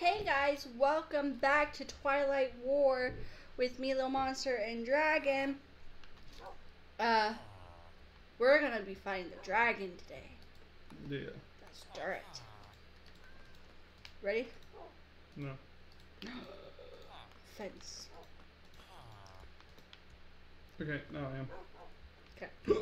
Hey guys, welcome back to Twilight War with me, Little Monster, and Dragon. We're gonna be fighting the dragon today. Yeah. Let's start it. Ready? No. Fence. Okay, no, I am. Okay.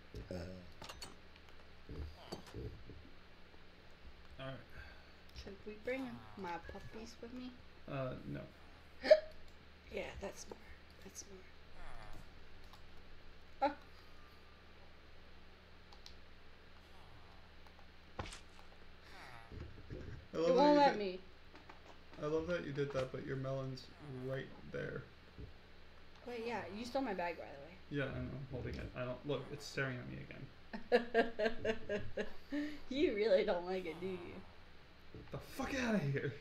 Alright. Should we bring my puppies with me? No. Yeah, that's smart. That's smart. Oh. It won't let me. I love that you did that, but your melon's right there. Wait, yeah, you stole my bag, by the Yeah, I know. I'm holding it. I don't look. It's staring at me again. way. You really don't like it, do you? The fuck out of here!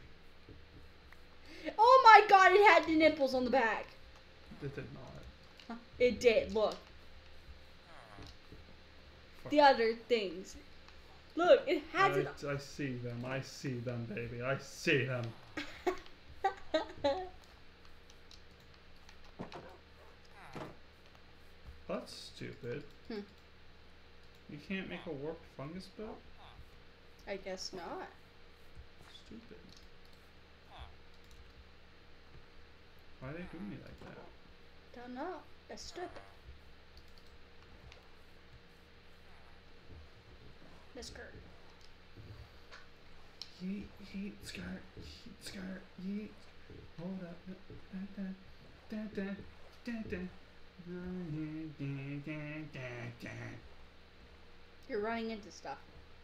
Oh my god, it had the nipples on the back. It did not. Huh? It did, look. Fuck. The other things. Look, it has it. I see them. I see them, baby. I see them. That's stupid. You can't make a warped fungus boat? I guess not. Stupid. Why are they doing me like that? Don't know. That's stupid. Miss Kurt. Yeet, yeet, skirt, yeet, skirt, yeet. Hold up. Da, da, da, da, da, da. You're running into stuff.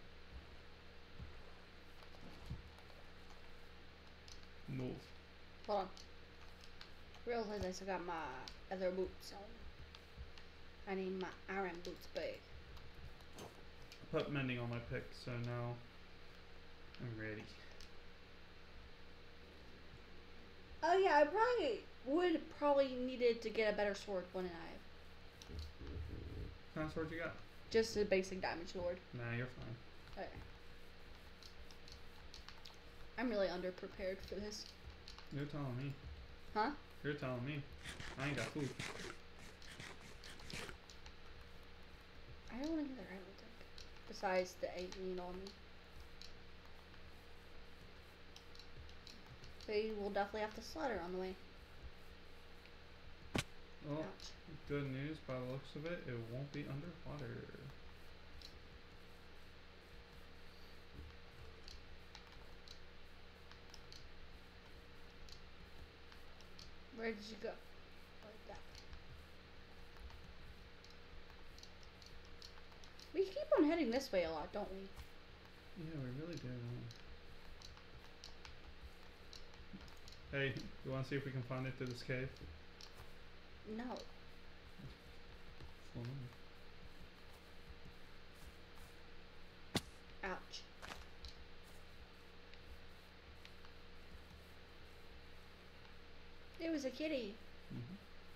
Move. Hold on. Realize I still got my other boots on. I need my iron boots big. I put mending on my pick, so now I'm ready. Oh yeah, I probably needed to get a better sword, wouldn't I? What kind of sword you got? Just a basic diamond sword. Nah, you're fine. Okay. I'm really underprepared for this. You're telling me. Huh? You're telling me. I ain't got food. I don't want to get the right one. Besides the 8 lean on me. We will definitely have to slaughter on the way. Well, Ouch. good news, by the looks of it, it won't be underwater. Where did you go? Like that. We keep on heading this way a lot, don't we? Yeah, we really do. Hey, you want to see if we can find it through this cave? No. Full moon. Ouch. It was a kitty. Mm-hmm.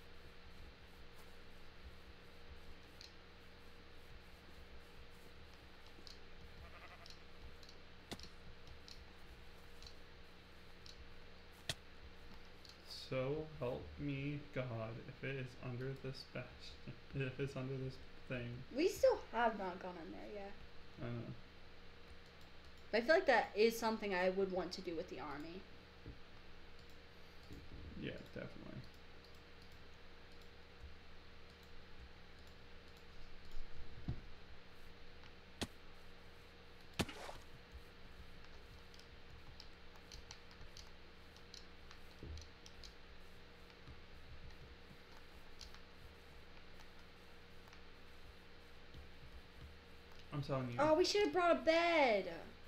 So help me God, if it is under this bastion, if it's under this thing. We still have not gone in there yet. I don't know. But I feel like that is something I would want to do with the army. Yeah, definitely. I'm telling you. Oh, we should have brought a bed.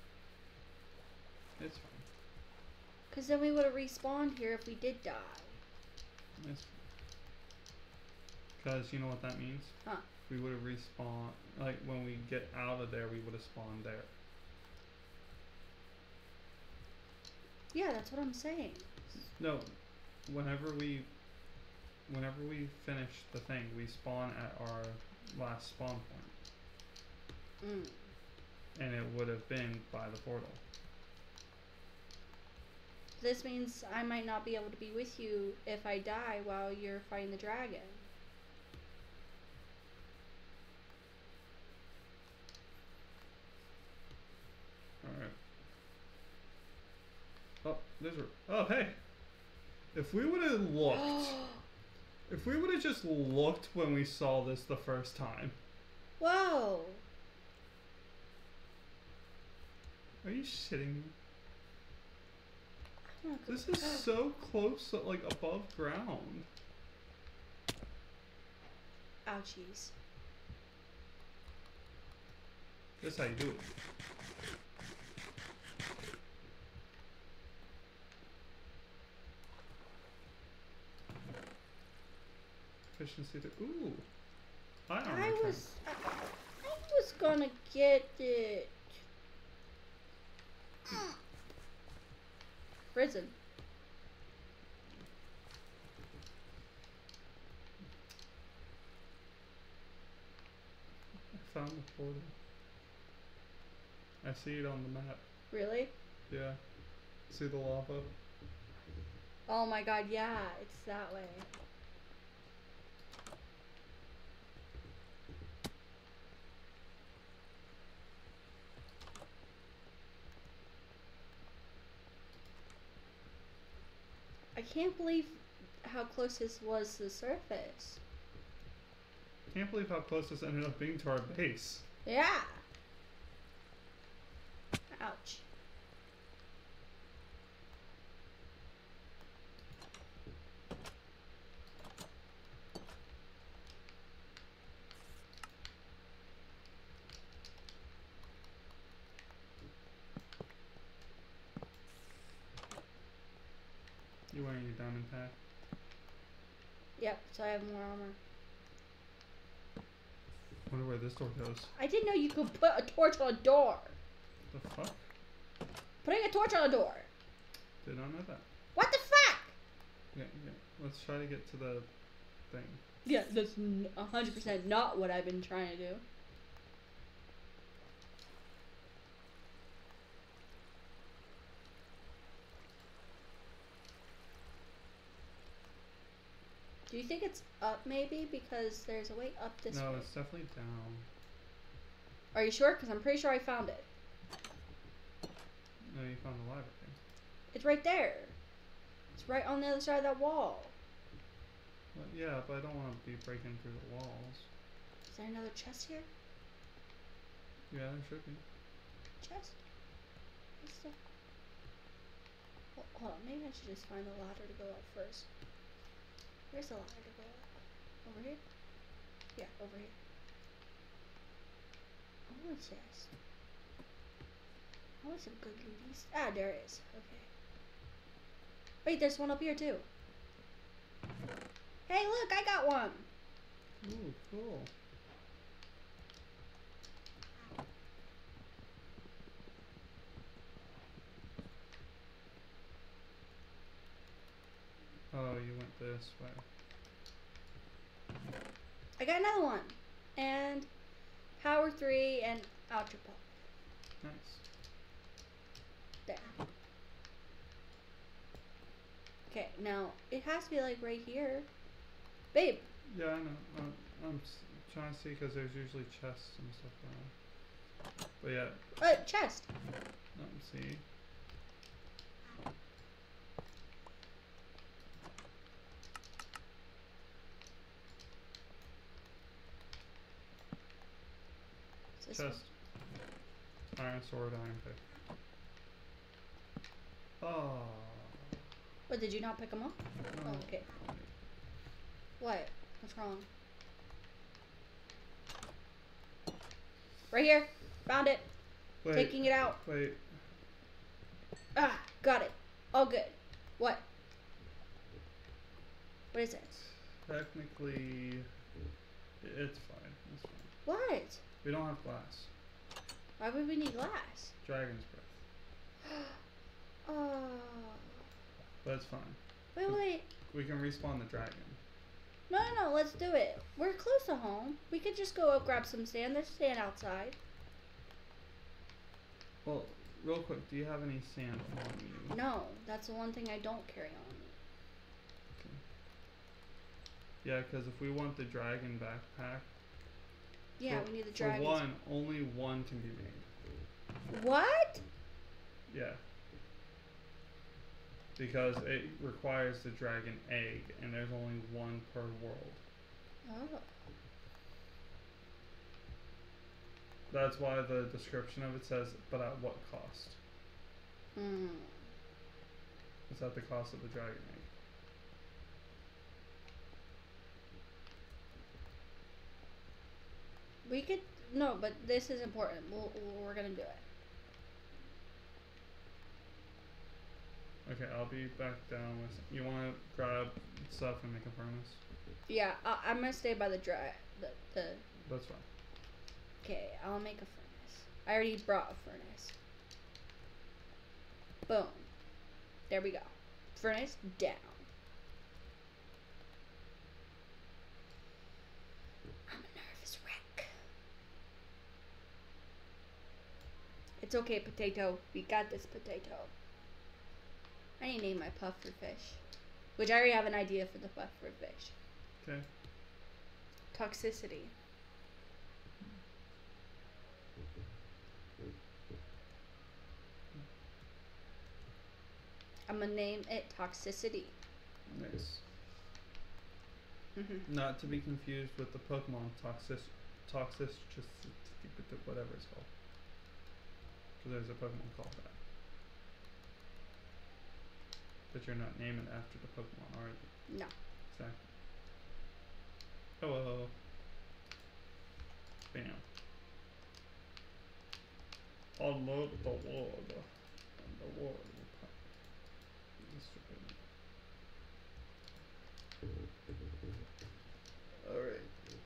It's fine. Because then we would have respawned here if we did die. It's fine. Because you know what that means? Huh. We would have respawned, like when we get out of there, we would have spawned there. Yeah, that's what I'm saying. No, whenever we finish the thing, we spawn at our last spawn point. And it would have been by the portal. this means I might not be able to be with you if I die while you're fighting the dragon. Alright. Oh, there's a... Oh, hey! If we would have looked... if we would have just looked when we saw this the first time... Whoa! Are you shitting me? This is Oh. so close, like, above ground. Ouchies. That's how you do it. Efficiency to... Ooh! I was gonna get it. Prison. I found the portal. I see it on the map. Really? Yeah. See the lava? Oh my god, yeah, it's that way. I can't believe how close this was to the surface. Can't believe how close this ended up being to our base. Yeah. Ouch. You wearing your diamond pack? Yep, so I have more armor. Wonder where this door goes. I didn't know you could put a torch on a door. The fuck? Putting a torch on a door. Did not know that. What the fuck? Yeah. Let's try to get to the thing. Yeah, that's 100% not what I've been trying to do. Do you think it's up maybe? Because there's a way up this way. No, it's definitely down. Are you sure? Because I'm pretty sure I found it. No, you found the library. It's right there. It's right on the other side of that wall. Well, yeah, but I don't want to be breaking through the walls. Is there another chest here? Yeah, there should be. Chest? What's the... Hold on, maybe I should just find the ladder to go up first. Where's the ladder to go up? Over here? Yeah, over here. I want a chest. I want some good goodies. Ah, there it is. Okay. Wait, there's one up here too. Hey, look, I got one. Ooh, cool. Oh, you went this way. I got another one. And power 3 and ultra pop. Nice. There. Okay, now it has to be like right here. Babe. Yeah, I know. I'm trying to see because there's usually chests and stuff around. But yeah. Chest. Let me see. Chest. Iron sword, iron pick. Oh. What, did you not pick them up? No. Oh, okay. What? What's wrong? Right here. Found it. Wait. Taking it out. Wait. Ah, got it. All good. What? What is it? Technically, it's fine. It's fine. What? We don't have glass. Why would we need glass? Dragon's breath. Oh. But it's fine. Wait. We can respawn the dragon. No, let's do it. We're close to home. We could just go up, grab some sand. There's sand outside. Well, real quick, do you have any sand on you? No, that's the one thing I don't carry on me. Okay. Yeah, because if we want the dragon backpack, Yeah, we need the dragon. For one, only one can be made. What? Yeah. Because it requires the dragon egg, and there's only one per world. Oh. That's why the description of it says, but at what cost? Hmm. It's at the cost of the dragon egg. We could no, but this is important. We're gonna do it. Okay, I'll be back down with. You want to grab stuff and make a furnace? Yeah, I'm gonna stay by the the. That's fine. Okay, I'll make a furnace. I already brought a furnace. Boom. There we go. Furnace down. I'm a nervous wreck. It's okay, potato. We got this, potato. I need to name my puffer fish. Which I already have an idea for the puffer fish. Okay. Toxicity. I'm gonna name it Toxicity. Nice. Not to be confused with the Pokemon Toxic, just whatever it's called. So there's a Pokemon called that. But you're not naming it after the Pokemon, are you? No. Exactly. Hello. Bam. I love the water. And the water will pop. Alright.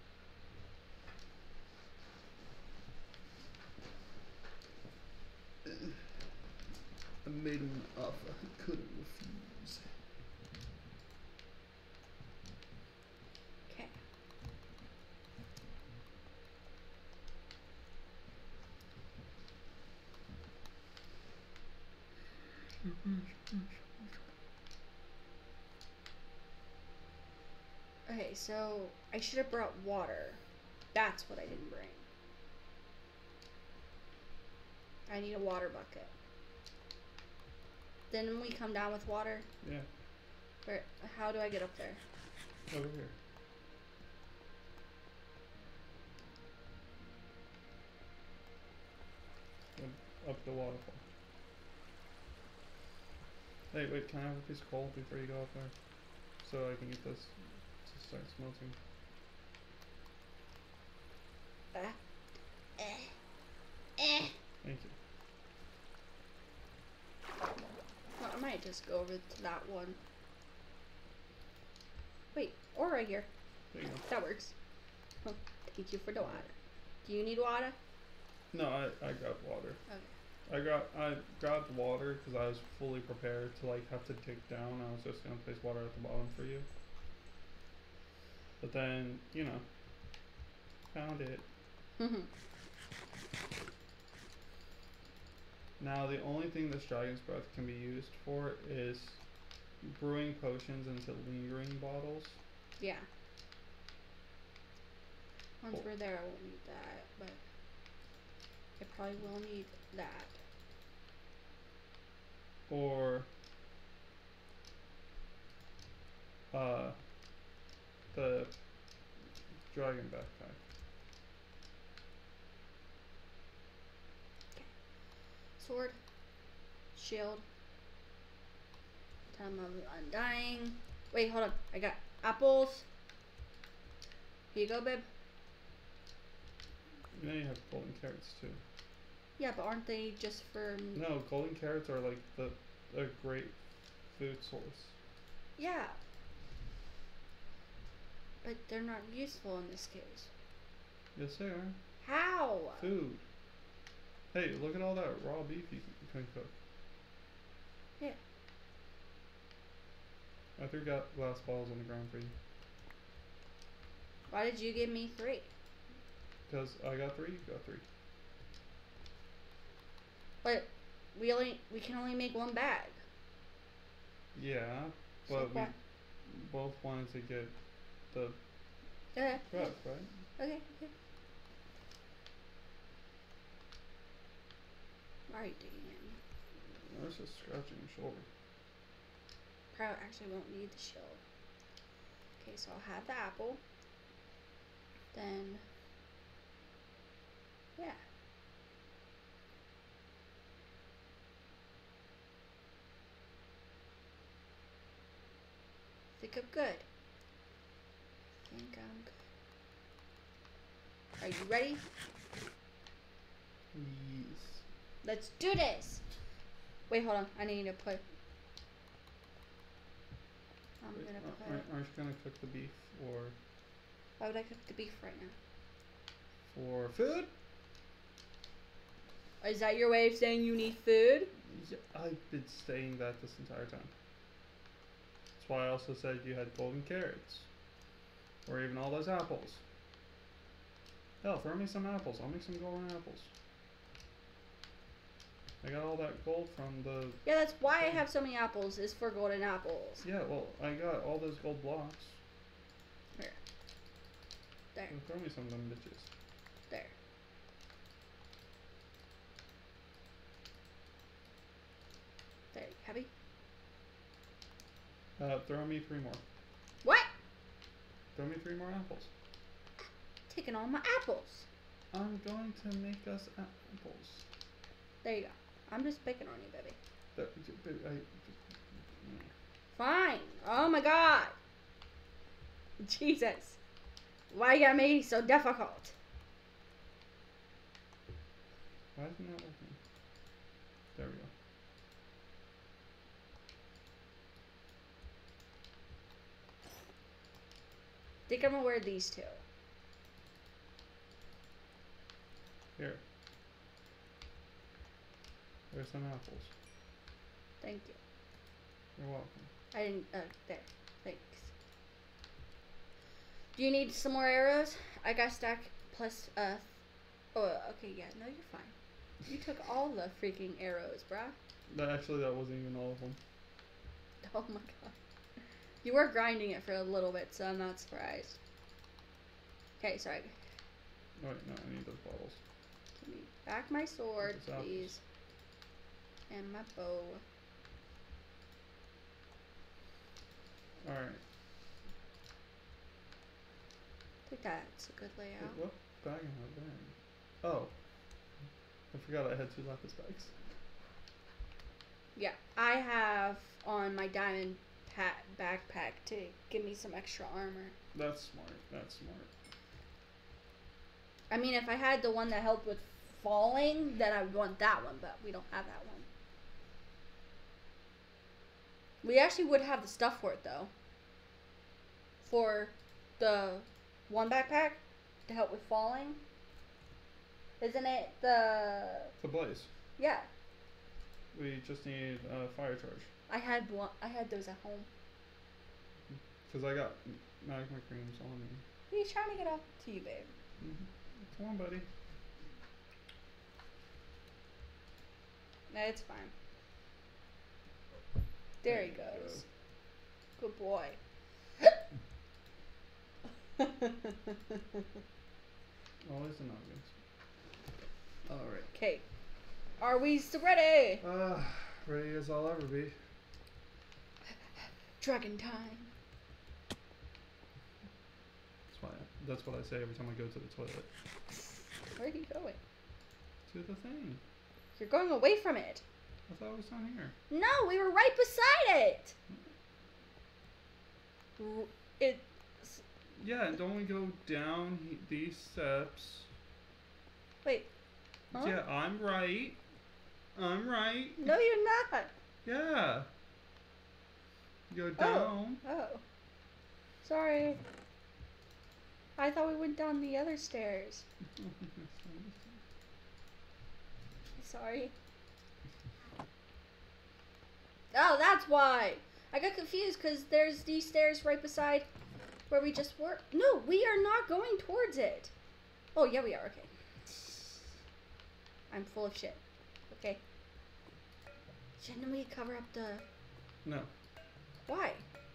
I made him an offer he couldn't refuse. Okay. Okay, so I should have brought water. That's what I didn't bring. I need a water bucket. Then we come down with water. Yeah. Where? How do I get up there? Over here. Up the waterfall. Hey, wait, can I have a piece of coal before you go up there? So I can get this to start smelting. Thank you. Well, I might just go over to that one. Wait, or right here. There you go. That works. Oh, thank you for the water. Do you need water? No, I grabbed water. Okay. I grabbed water because I was fully prepared to like have to dig down. I was just gonna place water at the bottom for you. But then, you know, found it. Now the only thing this dragon's breath can be used for is brewing potions into lingering bottles. Yeah. Once we're there, I won't need that, but I probably will need that. Or the dragon backpack. Okay. Sword, shield, time of undying. Wait, hold on. I got apples. Here you go, babe. You know you have golden carrots too. Yeah, but aren't they just for... No, golden carrots are like a great food source. Yeah. But they're not useful in this case. Yes, they are. How? Food. Hey, look at all that raw beef you can cook. Yeah. I threw glass balls on the ground for you. Why did you give me 3? Because I got 3, you got 3. But we can only make one bag. Yeah, but we both wanted to get the Okay. rest, right? Okay. Right, Dan. I was just scratching your shoulder. Probably actually won't need the shield. Okay, so I'll have the apple. Then, yeah. Think I'm good. Think I'm good. Are you ready? Yes. Let's do this. Wait, hold on. I need to put. I'm Wait, gonna put. aren't you gonna cook the beef or Why would I cook the beef right now? for food? Is that your way of saying you need food? Yeah, I've been saying that this entire time. That's why I also said you had golden carrots, or even all those apples. Hell, throw me some apples. I'll make some golden apples. I got all that gold from the... Yeah, that's why I have so many apples, is for golden apples. Yeah, well, I got all those gold blocks. Here. There. So throw me some of them bitches. There. There. Happy? Throw me 3 more. What? Throw me 3 more apples. Taking all my apples. I'm going to make us apples. There you go. I'm just picking on you, baby. That, Fine. Oh my god. Jesus. Why you gotta make it so difficult? why isn't that working? There we go. Think I'm gonna wear these two. Here. There's some apples. Thank you. You're welcome. I didn't, there. Thanks. Do you need some more arrows? I got stack plus, oh, okay, yeah, no, you're fine. You took all the freaking arrows, bruh. That wasn't even all of them. Oh my god. You were grinding it for a little bit, so I'm not surprised. Okay, sorry. Oh, wait, no, I need those bottles. Give me back my sword, Those apples. please. And my bow. Alright. I think that's a good layout. What bag am I wearing? Oh. I forgot I had 2 lapis bags. Yeah, I have on my diamond backpack to give me some extra armor. That's smart. That's smart. I mean, if I had the one that helped with falling, then I would want that one, but we don't have that one. We actually would have the stuff for it, though. For the one backpack to help with falling. Isn't it the... The blaze. Yeah. We just need a fire charge. I had those at home. Because I got magma creams on me. He's trying to get up to you, babe. Come on, buddy. No, it's fine. There he goes. Good boy. Always an obvious. Alright. Okay. Are we ready? Ready as I'll ever be. Dragon time. That's what I say every time I go to the toilet. Where are you going? To the thing. You're going away from it. I thought it was down here. No, we were right beside it. Yeah, don't we go down these steps? Wait. Huh? Yeah, I'm right. I'm right. No, you're not. Yeah. Go down. Oh. Sorry. I thought we went down the other stairs. Sorry. Oh, that's why. I got confused because there's these stairs right beside where we just were. No, we are not going towards it. Oh, yeah, we are. Okay. I'm full of shit. Okay. Shouldn't we cover up the... No. Why?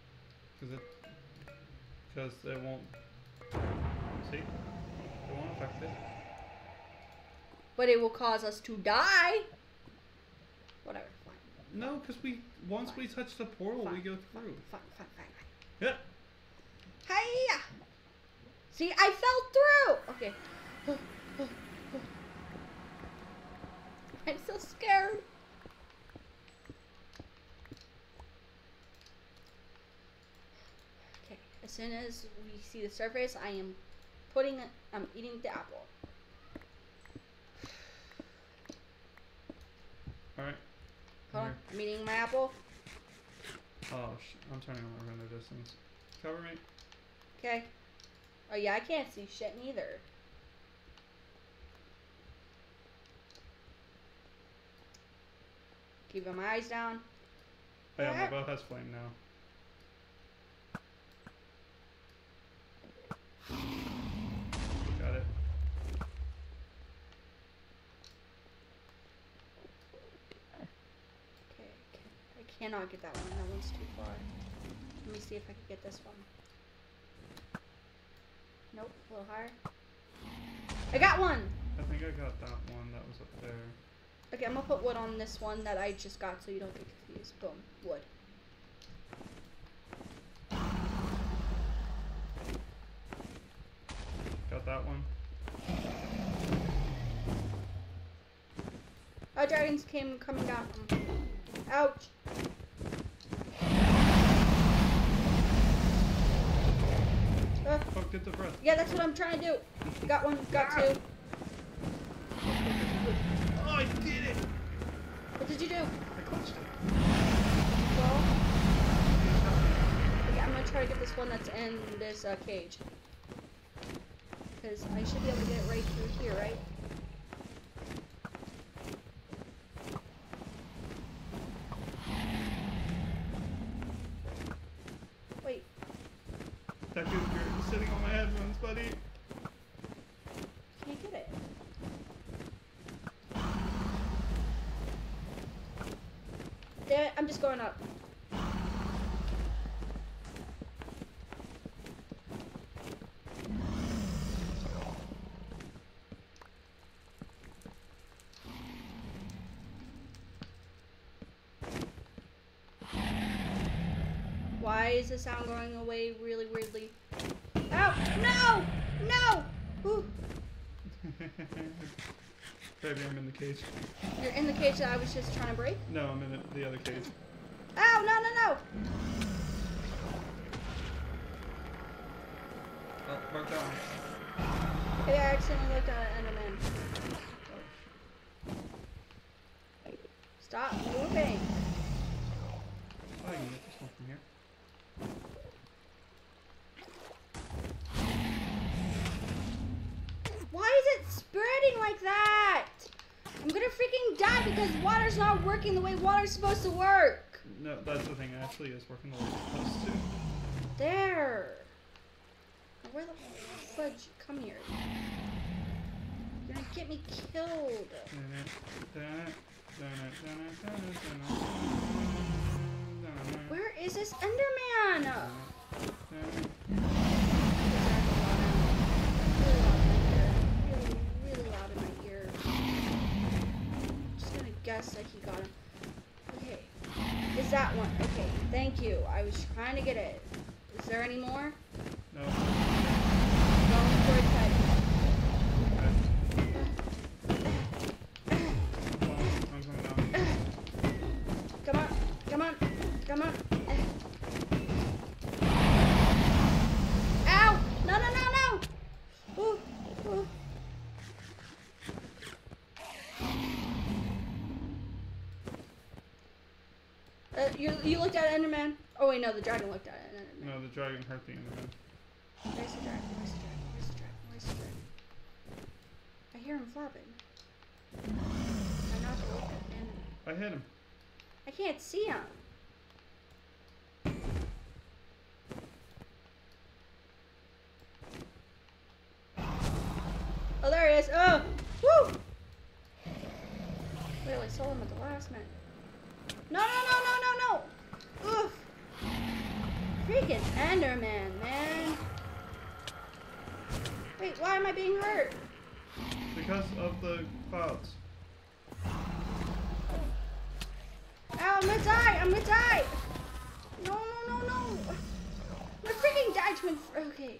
Because it won't... See? It won't affect it. But it will cause us to die. Whatever. Fine. No, because once we touch the portal, we go through. Fine. Yeah. Hiya! See, I fell through! Okay. I'm so scared. Okay, as soon as we see the surface, I'm eating the apple. Alright. Hold on, I'm eating my apple. Oh, I'm turning on my render distance. Cover me. Okay. Oh yeah, I can't see shit neither. Keeping my eyes down. Oh yeah, my bow has flame now. Got it. Okay, I cannot get that one. That one's too far. Let me see if I can get this one. Nope, a little higher. I got one! I think I got that one that was up there. Okay, I'm gonna put wood on this one that I just got so you don't get confused. Boom, wood. Got that one. Oh, dragons coming down. Ouch! Oh, get the breath. Yeah, that's what I'm trying to do. Got one, got two. Oh, I did it! What did you do? I clutched it. Well, okay, I'm gonna try to get this one that's in this cage. Because I should be able to get it right through here, right? Wait. That good you're sitting on my headphones, buddy. Can't get it. Damn it, I'm just going up. Why is the sound going away really weirdly? Ow! No! No! Ooh. Baby, I'm in the cage. You're in the cage that I was just trying to break? No, I'm in the other cage. Ow! No, no, no! Oh, mark that one. Maybe I accidentally looked at an Enderman. Stop moving! Oh, I can get this one from here. Why is it spreading like that? I'm gonna freaking die because water's not working the way water's supposed to work. No, that's the thing. It actually is working the way it's supposed to. There. Where the fudge? Come here. You're gonna get me killed. Where is this Enderman? Really loud in my ear. I'm just gonna guess that he got him. Okay. Is that one? Okay, thank you. I was trying to get it. Is there any more? No. Going for its head. Come on, come on, come on. Ow! No, no, no, no! Ooh, ooh. You looked at Enderman? Oh wait, no, the dragon looked at Enderman. No, the dragon hurt the Enderman. Where's the dragon? Where's the dragon? Where's the dragon? Where's the dragon? I hear him flopping. I'm not to look at Enderman. I hit him. I can't see him. Oh, there he is. Oh! Woo! Wait, I saw him at the last minute. No, no, no, no, no, no! Oof! Freaking Enderman, man. Wait, why am I being hurt? Because of the clouds. Ow, I'm gonna die! I'm gonna die! No, no, no, no! I freaking died to okay.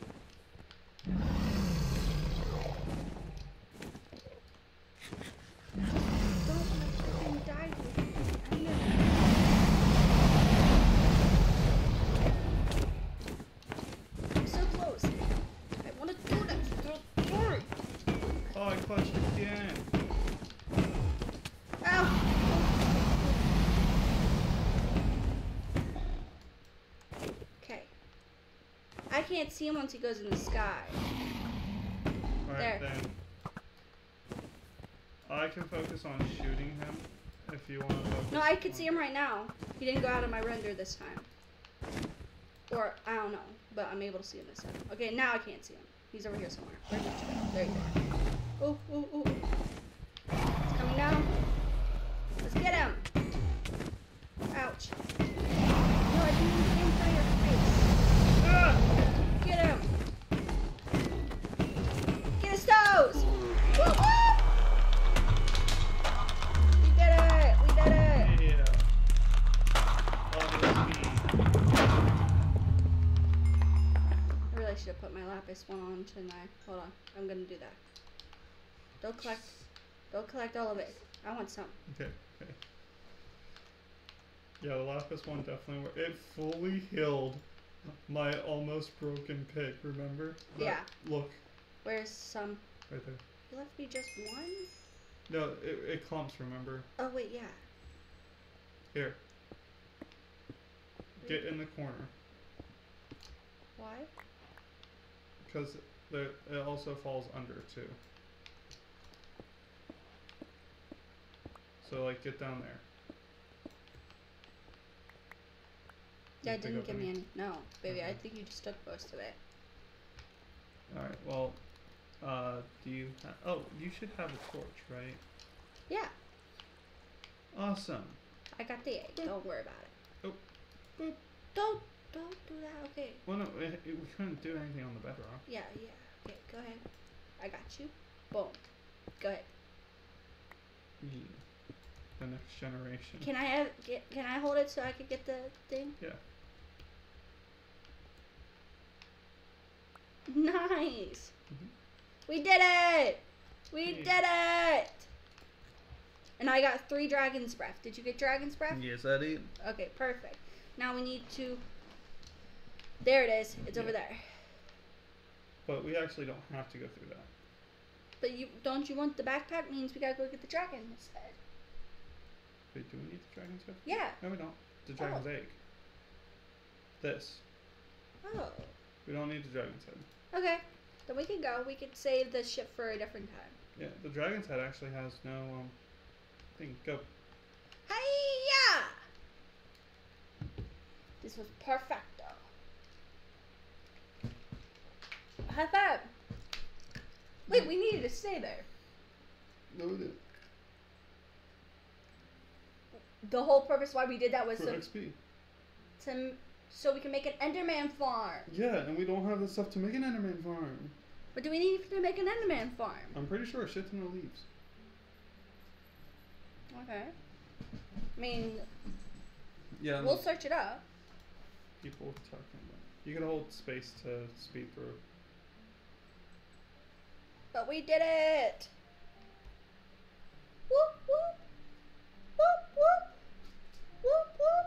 Don't freaking die to I'm so close. I want to do that. Sorry. Oh, I clutched again. Ow! Okay. I can't see him once he goes in the sky. Alright, There. then. I can focus on shooting him if you want to focus. No, I can see him right now. He didn't go out of my render this time. Or, I don't know. But I'm able to see him this time. Okay, now I can't see him. He's over here somewhere. Where did you go? There you are. Oh, oh, oh. He's coming down. Let's get him. Ouch. No, I didn't even get in front of your face. Ah! Get him. Get his toes. Woo, woo. We did it. We did it. Yeah. Oh, that's me. I really should have put my lapis one on, shouldn't I? Hold on. I'm gonna do that. Don't collect all of it. I want some. Okay, okay. Yeah, the lapis one definitely worked. It fully healed my almost broken pick, remember? Yeah. Look. Where's some? Right there. You left me just one? No, it clumps, remember? Oh, wait, yeah. Here. Get in the corner. Why? Because it also falls under, too. So, like, get down there. That Pick didn't up give me any. No, baby, I Okay. think you just took most of it. Alright, well, do you oh, you should have a torch, right? Yeah, Awesome. I got the egg. Don't worry about it. Oh, boop. Don't do that. Okay. Well, no, we couldn't do anything on the bedrock. Yeah. Okay, go ahead. I got you. Boom. Go ahead. Yeah. The next generation. Can I hold it so I can get the thing? Yeah. Nice. Mhm. We did it. We Yeah. did it. And I got 3 dragon's breath. Did you get dragon's breath? Yes, I did. Okay, perfect. Now we need to. There it is. It's over there. But we actually don't have to go through that. But don't you want the backpack? Means we gotta go get the dragon's head. Wait, do we need the dragon's head? Yeah. No, we don't. The dragon's egg. This. Oh. We don't need the dragon's head. Okay. Then we can go. We could save the ship for a different time. Yeah, the dragon's head actually has no thing. Go. Hiya! This was perfecto. High five. Wait, we needed to stay there. No, we didn't. The whole purpose why we did that was For XP. so we can make an Enderman farm. Yeah, and we don't have the stuff to make an Enderman farm. What do we need to make an Enderman farm? I'm pretty sure a shit ton of leaves. Okay. I mean, Yeah. we'll search it up. People talking about. You can hold space to speed through. But we did it! Whoop whoop! Whoop whoop! Whoop whoop!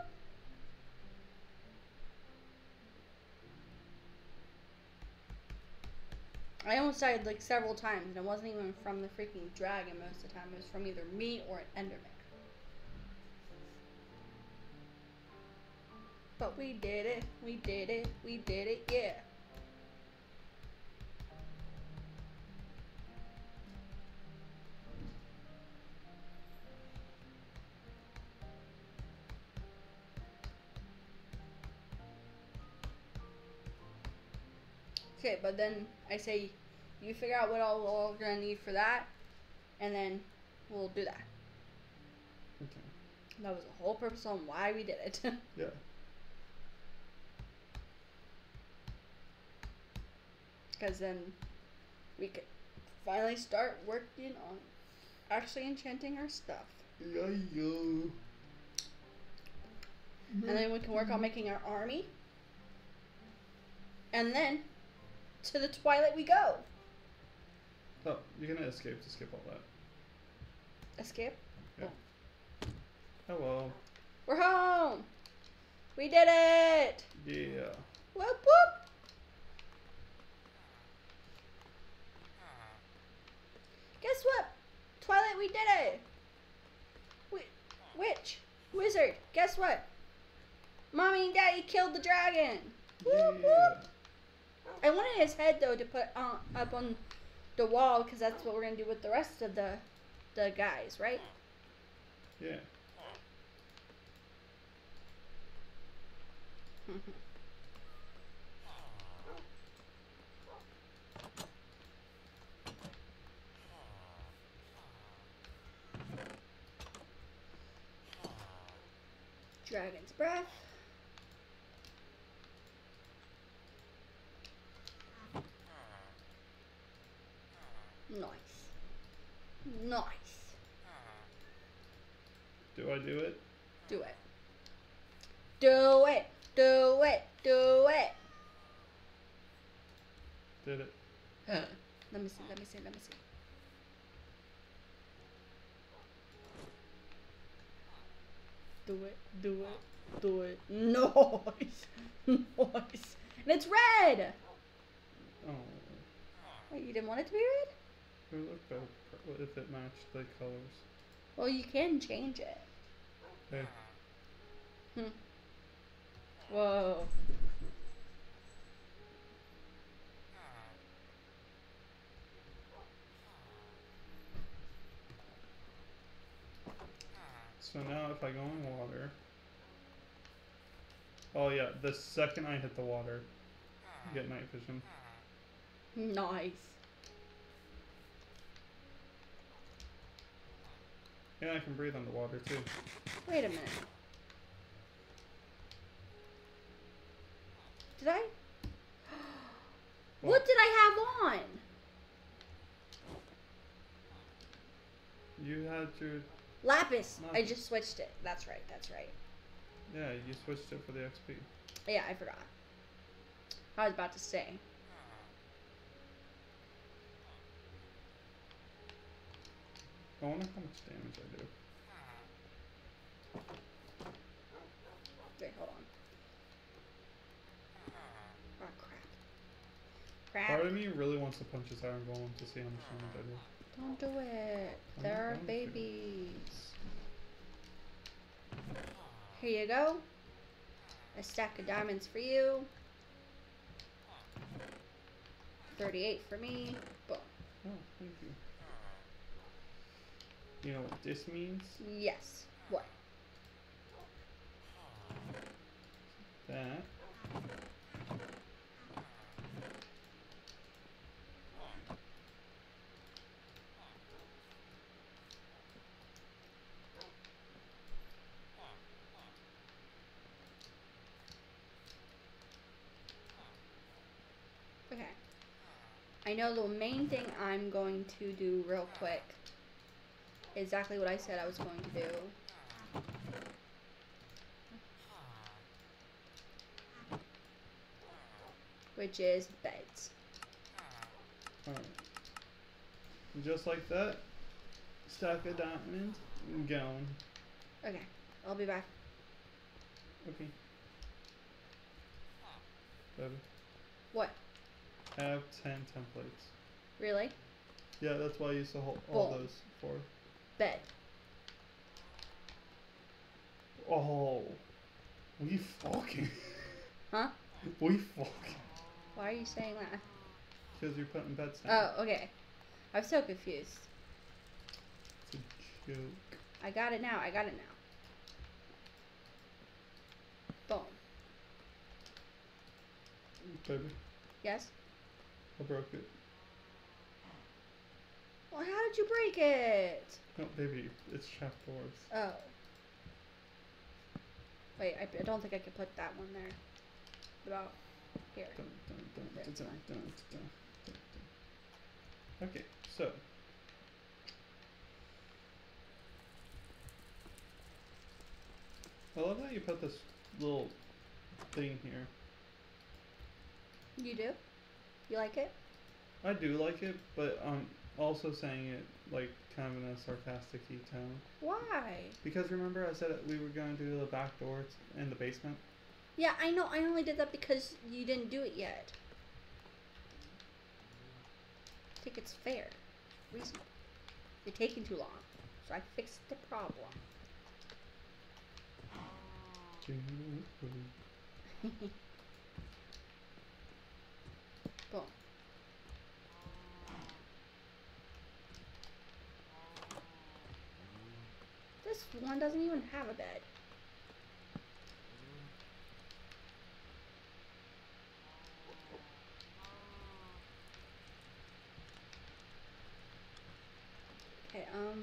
I almost died like several times, and it wasn't even from the freaking dragon most of the time. It was from either me or an Enderman. But we did it. We did it. We did it. Yeah. Okay, but then I say you figure out what all we're gonna need for that, and then we'll do that. Okay. That was the whole purpose on why we did it. Yeah. Because then we could finally start working on actually enchanting our stuff. Yeah. And then we can work on making our army. And then to the Twilight we go. Oh, you're gonna escape to skip all that. Escape? Yeah. Oh well. We're home! We did it! Yeah. Whoop whoop! Guess what? Twilight, we did it! Witch! Wizard! Guess what? Mommy and Daddy killed the dragon! Whoop whoop! I wanted his head though to put up on the wall because that's what we're gonna do with the rest of the guys, right? Yeah. Dragon's breath. Nice. Nice. Do I do it? Do it. Do it. Do it. Do it. Did it. Let me see. Let me see. Let me see. Do it. Do it. Do it. Nice. Nice. And it's red. Oh. Wait, you didn't want it to be red? It would look better if it matched the colors. Well, you can change it. Hey. Whoa. So now if I go in water. Oh yeah, the second I hit the water, you get night vision. Nice. Yeah, I can breathe underwater too. Wait a minute. Did I? What did I have on? You had your... Lapis. I Lapis. just switched it. That's right. That's right. Yeah, you switched it for the XP. Yeah, I forgot. I was about to say. I wonder how much damage I do. Wait, hold on. Oh, crap. Part Crap. of me really wants to punch this iron golem to see how much damage I do. Don't do it. I'm There not are going to. babies. Here you go. A stack of diamonds for you. 38 for me. Boom. Oh, thank you. You know what this means? Yes. What? That. Okay. I know the main thing I'm going to do real quick. Exactly what I said I was going to do. Which is beds. Alright. Just like that. Stack of diamonds. Going. Okay. I'll be back. Okay. Baby. What? I have 10 templates. Really? Yeah, that's why I used to hold all Boom. those for. Bed. Oh. We fucking. Huh? We fucking. Why are you saying that? Because you're putting beds down. Oh, okay. I'm so confused. It's a joke. I got it now. I got it now. Boom. Baby, Yes? I broke it. Well, how did you break it? No, baby, it's trapped doors. Oh. Wait, I don't think I can put that one there. About here. That's fine. Okay, so. I love that you put this little thing here. You do? You like it? I do like it, but I'm also saying it like kind of in a sarcastic tone. Why? Because remember I said we were going to do the back door in the basement? Yeah, I know. I only did that because you didn't do it yet. I think it's fair. Reasonable. You're taking too long. So I fixed the problem. Boom. This one doesn't even have a bed. Okay,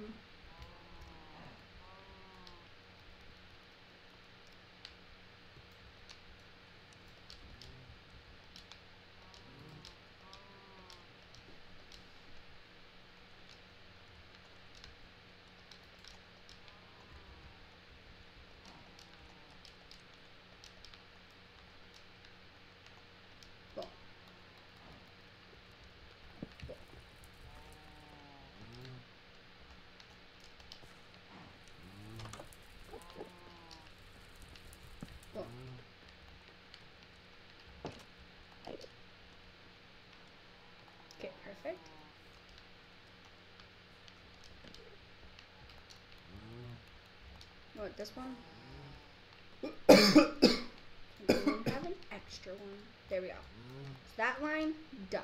boom. Boom. Boom. Okay, perfect. What, this one? We have an extra one. There we go. So that line, done.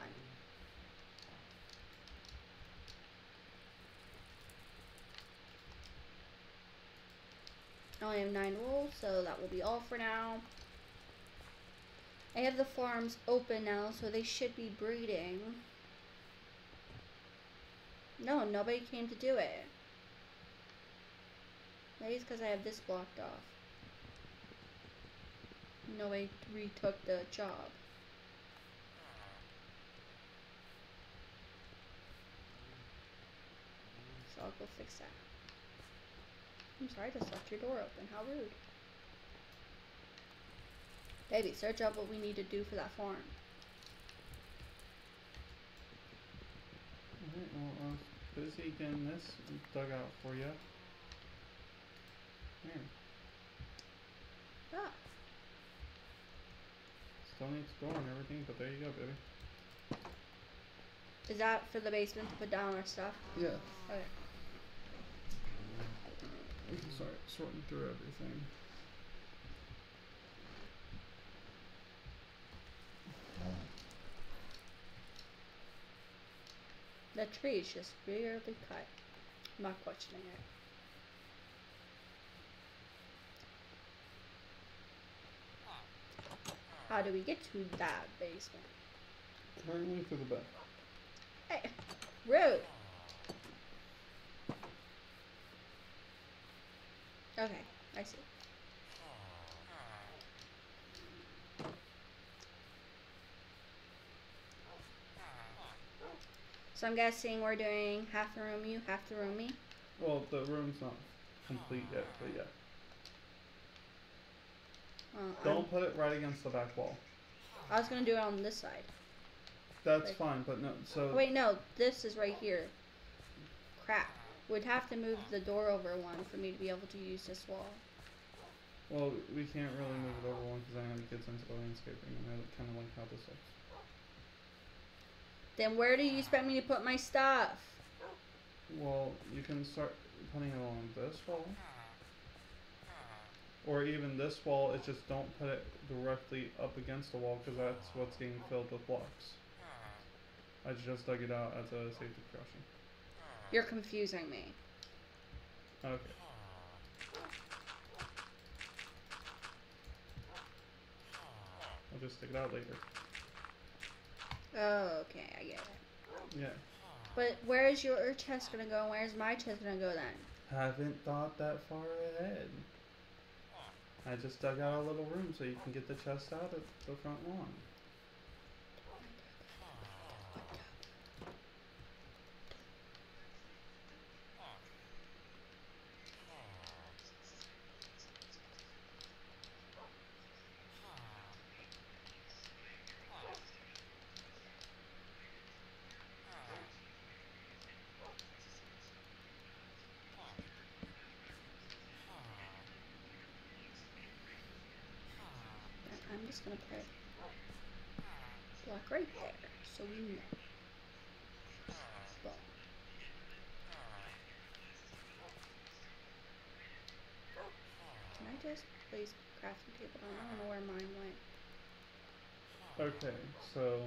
I only have 9 wool, so that will be all for now. I have the farms open now, so they should be breeding. No, nobody came to do it. Maybe it's because I have this blocked off. Nobody retook the job. So I'll go fix that. I'm sorry, I just left your door open. How rude. Baby, search up what we need to do for that farm. Alright, well, I was busy getting this dug out for you. Here. Ah. Still needs door and everything, but there you go, baby. Is that for the basement to put down our stuff? Yeah. Okay. We can start sorting through everything. The tree is just barely cut. I'm not questioning it. How do we get to that basement? Currently through the back. Hey, rude. Okay, I see. So I'm guessing we're doing half the room you, half the room me. Well, the room's not complete yet, but yeah. Don't put it right against the back wall. I was gonna do it on this side. That's Like, fine, but no, so... oh, wait, no, this is right here. Crap. We'd have to move the door over one for me to be able to use this wall. Well, we can't really move it over one because I have kids into the landscaping and I kind of like how this looks. Then where do you expect me to put my stuff? Well, you can start putting it on this wall. Or even this wall, it's just don't put it directly up against the wall because that's what's getting filled with blocks. I just dug it out as a safety precaution. You're confusing me. Okay. I'll just dig it out later. Oh, okay, I get it. Yeah. But where is your chest gonna go and where's my chest gonna go then? Haven't thought that far ahead. I just dug out a little room so you can get the chest out of the front lawn. I'm just gonna put block right there so we know. Boom. Can I just place crafting table down? I don't know where mine went. Okay, so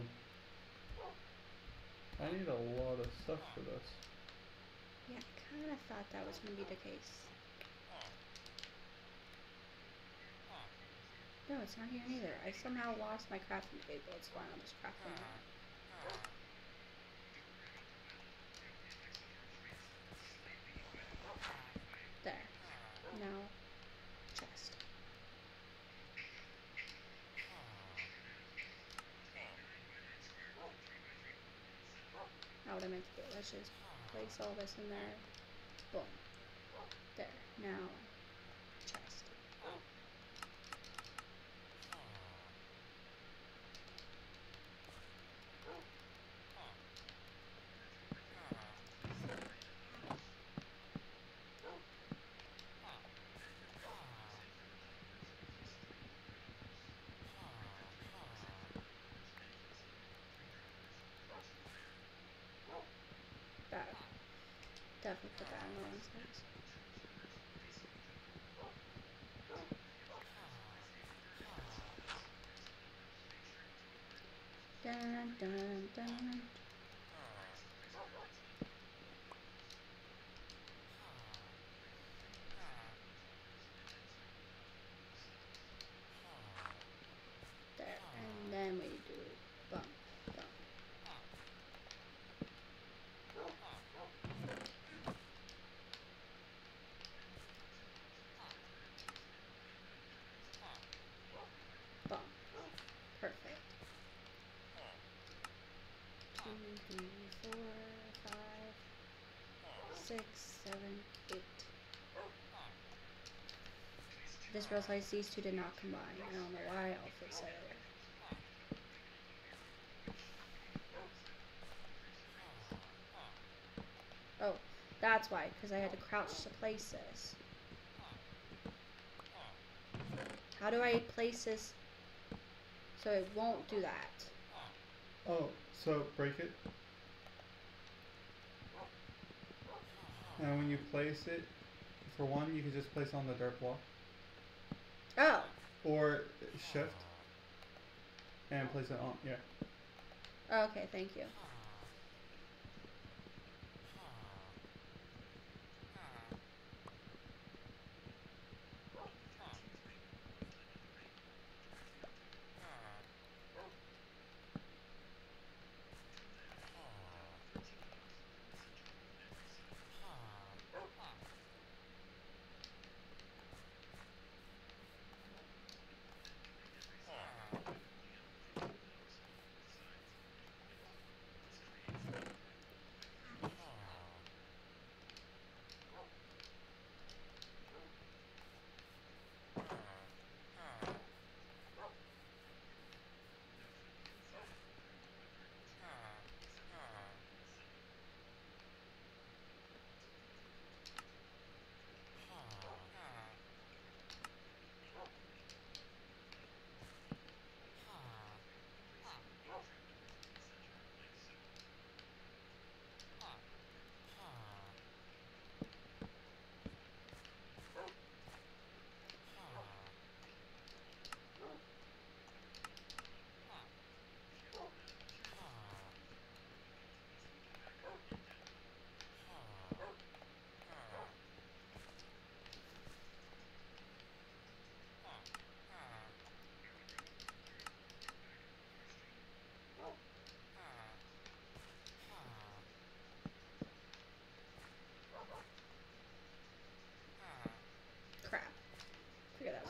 I need a lot of stuff for this. Yeah, I kind of thought that was gonna be the case. No, it's not here either. I somehow lost my crafting table. It's fine, I'll just craft one more. There. Now, chest. Not what I meant to do. Let's just place all this in there. Boom. There. Now, chest. That. Definitely put that in the wrong space. Dun dun dun. There, and then we do bump, bump. Bump. Perfect. 2, 3, 4, 5, 6, 7, 8. This realized these two did not combine. I don't know why. I'll fix that later. Oh, that's why, because I had to crouch to place this. How do I place this so it won't do that? Oh, so break it. And when you place it, for one, you can just place it on the dirt block. Oh. Or shift and place it on, yeah. Okay, thank you.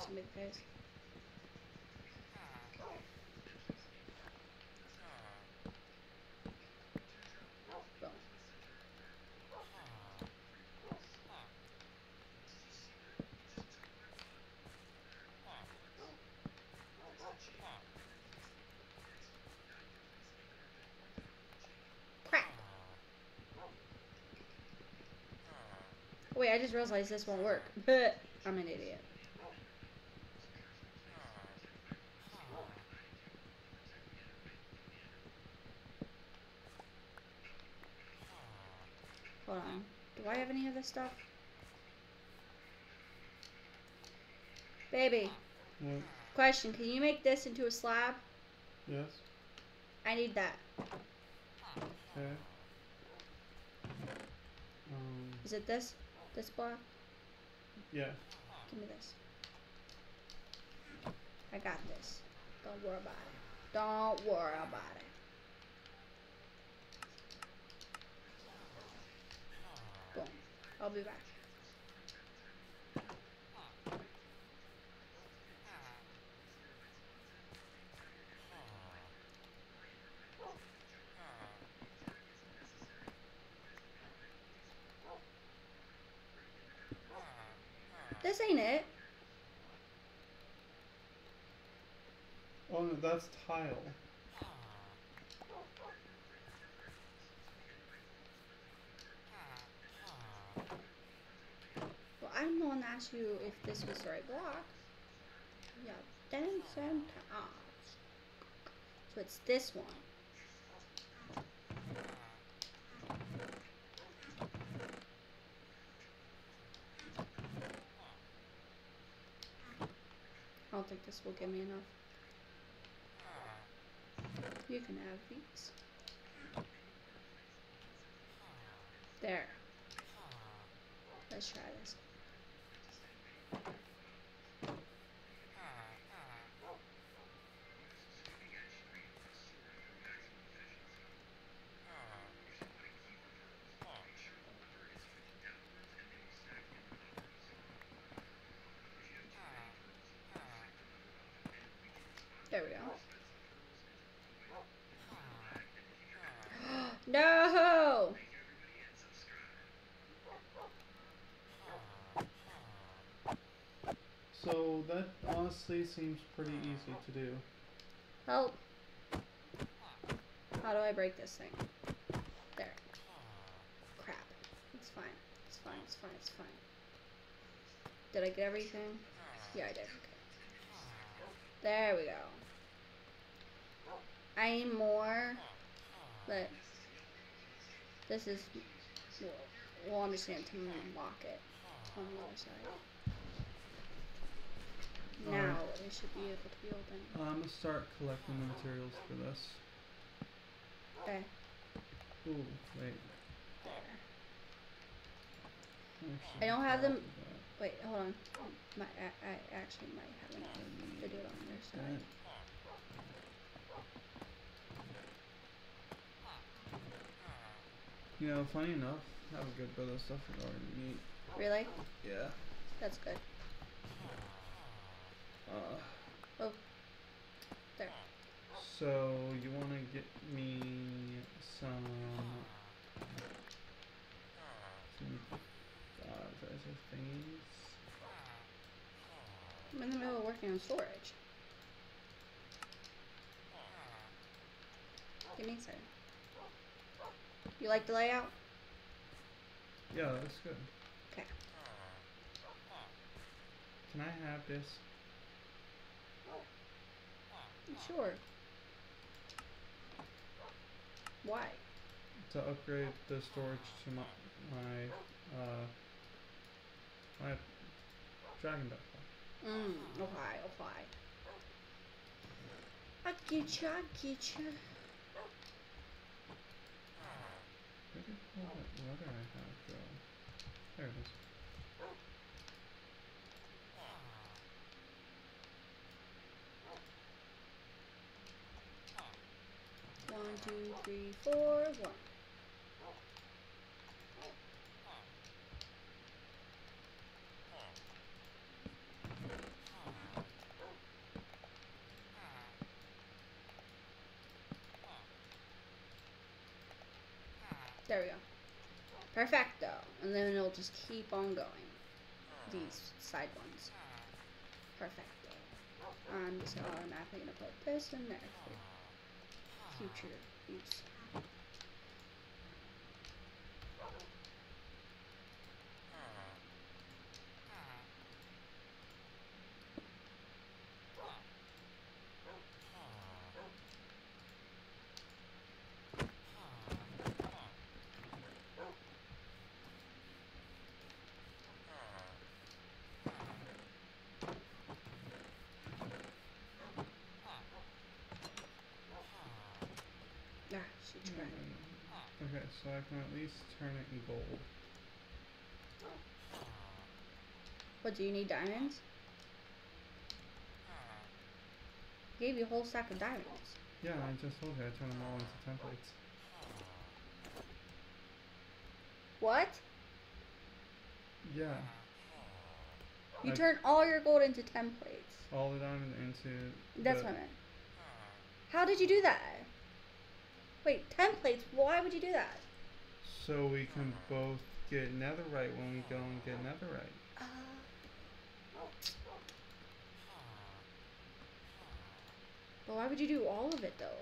that's gonna be the case. Boom. Crap. Wait, I just realized this won't work. I'm an idiot. Hold on. Do I have any of this stuff? Baby. What? Question, can you make this into a slab? Yes. I need that. Okay. Is it this? This block? Yeah. Give me this. I got this. Don't worry about it. Don't worry about it. Boom. I'll be back. This ain't it. Oh no, that's tile. Well, I'm the one that asked you if this was the right block. Yeah, then sometimes. So it's this one. I don't think this will give me enough. You can have these. There. Let's try this. There we go. No! So that honestly seems pretty easy to do. Help. How do I break this thing? There. Crap. It's fine. It's fine. It's fine. It's fine. Did I get everything? Yeah, I did. Okay. There we go. I need more, but this is, we'll understand to lock it on the other side. Now it should be able to be open. I'm gonna start collecting the materials for this. Okay. Ooh, wait. There. Actually, I don't have them. that. Wait, hold on. I actually might have enough to do it on their side. You know, funny enough, I have a good bit of stuff we already need. Really? Yeah. That's good. Oh. There. So you want to get me some treasure things? I'm in the middle of working on storage. Give me a second. You like the layout? Yeah, that's good. Okay. Can I have this? Sure. Why? To upgrade the storage to my dragon backpack. Okay, okay. I get you, I get you. Where did all that leather I have go? There it is. 1, 2, 3, 4, 1. There we go. Perfecto. And then it'll just keep on going. These side ones. Perfecto. I'm just automatically gonna put this in there for future use. Ah, she tried. Okay, so I can at least turn it in gold. What, do you need diamonds? Gave you a whole stack of diamonds. Yeah, I just told you I turned them all into templates. What? Yeah. You I- turn all your gold into templates. All the diamond into. That's what I meant. How did you do that? Wait, templates? Why would you do that? So we can both get netherite when we go and get netherite. But why would you do all of it though?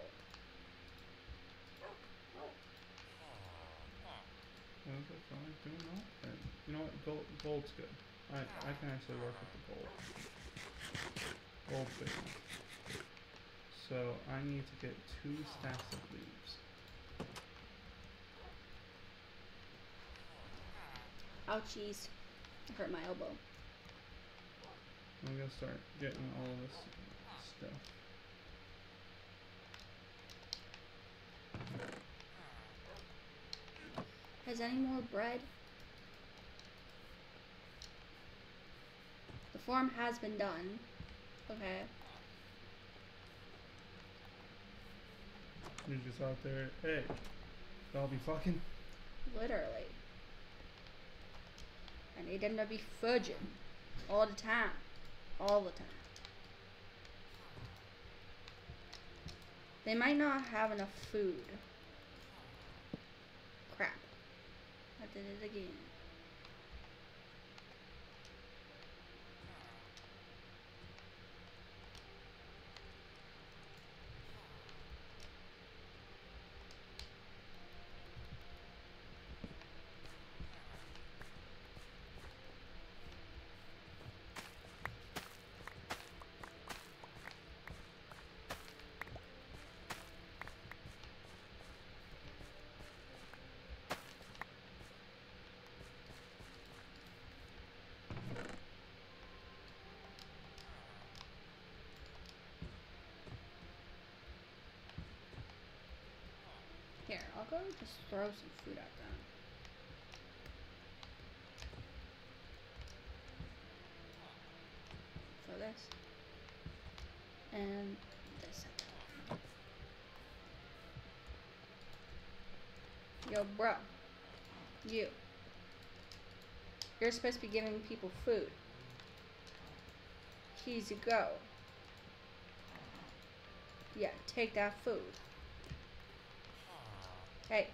What is it? Fine, doing all? And you know what? Gold's good. I can actually work with the gold. Gold's big enough. So I need to get 2 stacks of leaves. Ouchies. I hurt my elbow. I'm gonna start getting all of this stuff. Has any more bread? The form has been done. Okay. You're just out there. Hey, y'all be fucking. Literally. I need them to be fudging. All the time. All the time. They might not have enough food. Crap. I did it again. Here, I'll go just throw some food at them. Throw this. And this. Yo, bro. You. You're supposed to be giving people food. Here you go. Yeah, take that food. Hey.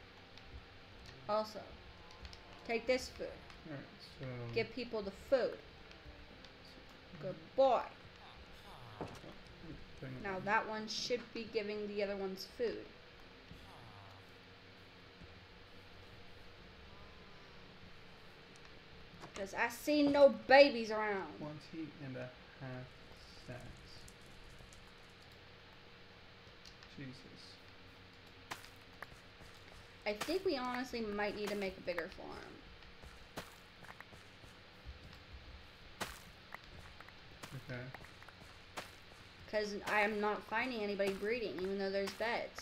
Also, take this food. Alright, so. Give people the food. Good boy. Now that one should be giving the other ones food. Because I see no babies around. 20.5 stacks. Jesus. I think we honestly might need to make a bigger farm. Okay. Because I am not finding anybody breeding, even though there's beds.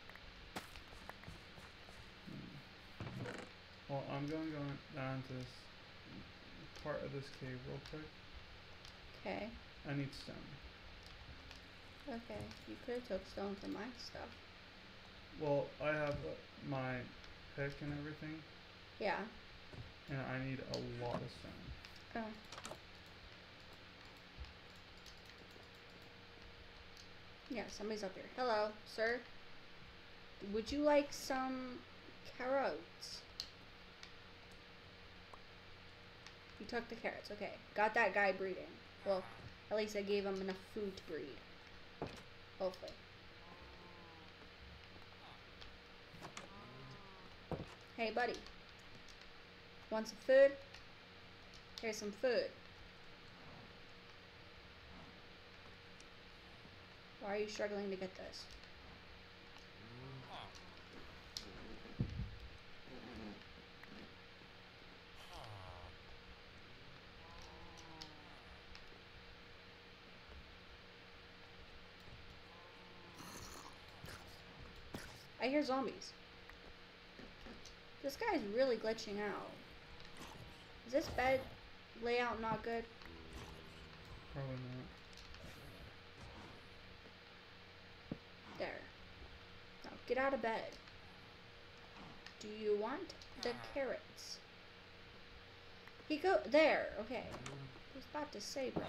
Well, I'm going to go down to this part of this cave real quick. Okay. I need stone. Okay. You could have took stone from my stuff. Well, I have my pick and everything, Yeah. and I need a lot of stone. Oh. Yeah, somebody's up here. Hello, sir. Would you like some carrots. You took the carrots. Okay. Got that guy breeding. Well, at least I gave him enough food to breed. Hopefully. Hey, buddy. Want some food? Here's some food. Why are you struggling to get this? I hear zombies. This guy's really glitching out. Is this bed layout not good? Probably not. There. Now get out of bed. Do you want the carrots? He go there. Okay. I was about to say, bro.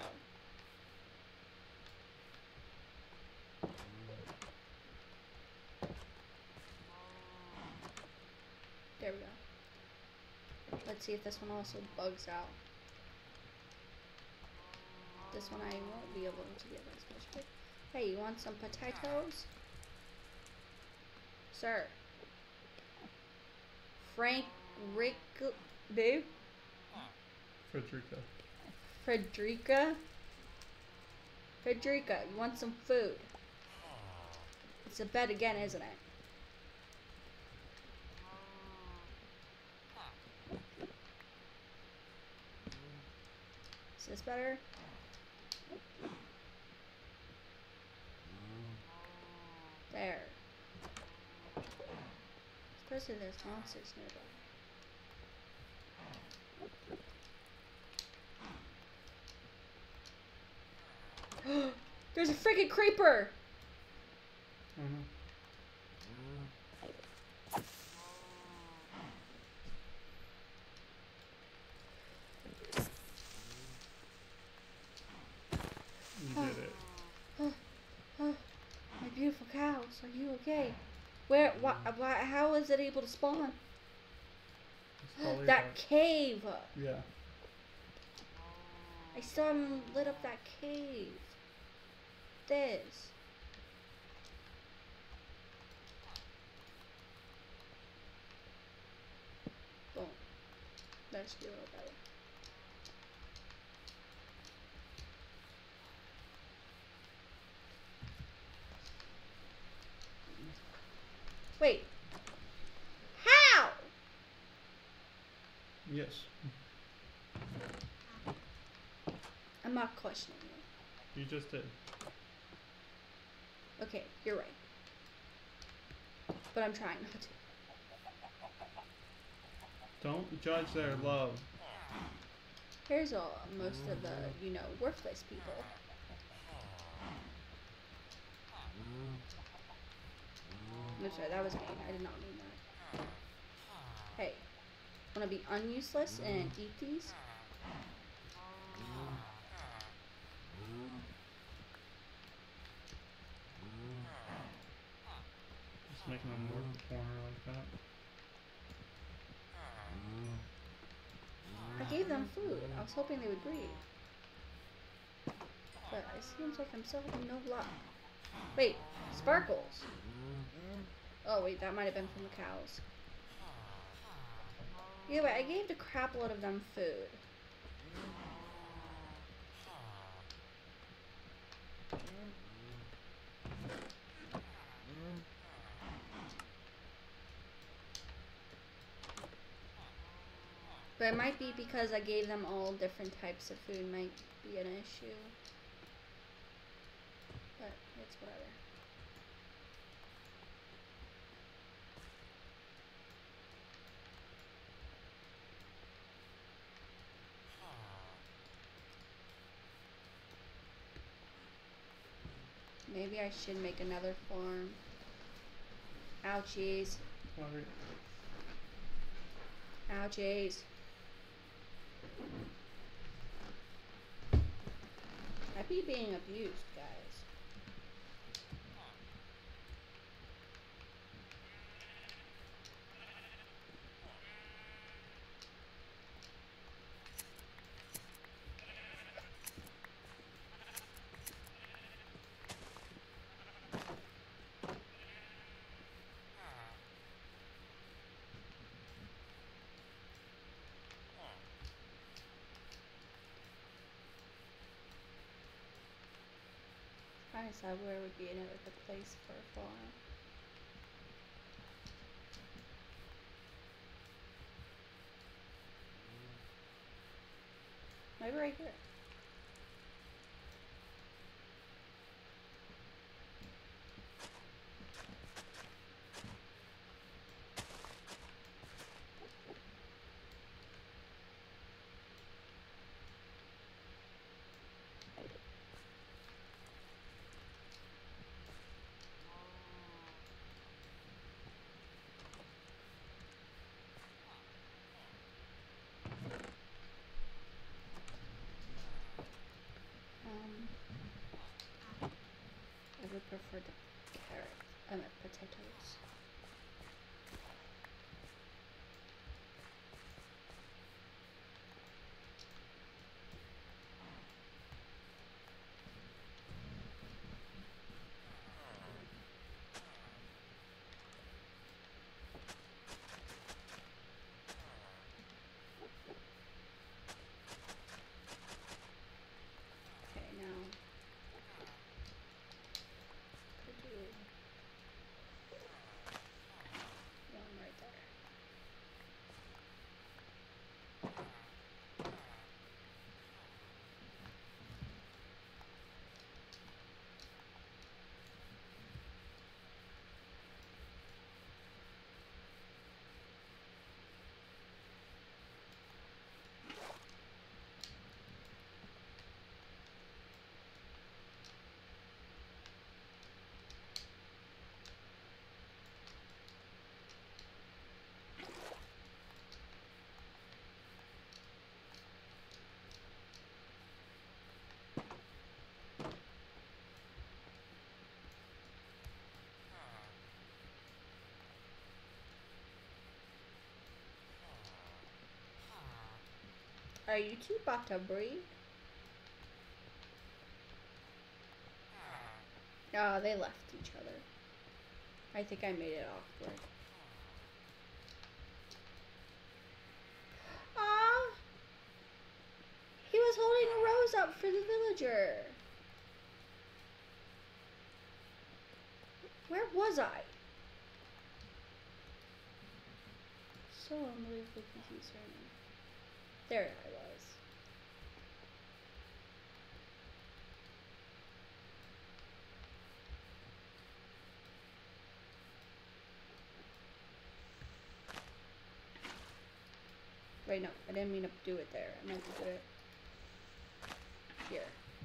There we go. Let's see if this one also bugs out. This one I won't be able to get as much. Hey, you want some potatoes? Sir. Frank Rick Boo? Frederica? Frederica, you want some food? It's a bed again, isn't it? Is this better? There. Especially there's monsters nearby. There's a freaking creeper! You did it. My beautiful cows, are you okay? Where, why, how is it able to spawn? That cave! Yeah. I still haven't lit up that cave. This. Boom. That should be a little better. Wait. How? Yes. I'm not questioning you. You just did. Okay, you're right. But I'm trying not to. Don't judge their love. Here's all most of the, worthless people. I'm sorry, that was mean. I did not mean that. Hey, wanna be unuseless and eat these? Just making them work the corner like that. I gave them food. I was hoping they would breed. But it seems like I'm still having no luck. Wait, sparkles. Oh wait, that might have been from the cows. Yeah, but I gave the crap load of them food. But it might be because I gave them all different types of food might be an issue. But it's whatever. Maybe I should make another farm. Ouchies. Sorry. Ouchies. I'd be being abused, guys. I decide where would be another good place for a farm. Maybe right here. I would prefer the potatoes. Okay, now could do one right there. Are you two about to breed? Oh, they left each other. I think I made it awkward. Aw! He was holding a rose up for the villager. Where was I? So unbelievably concerning. There I was. Wait, no, I didn't mean to do it there. I meant to do it here.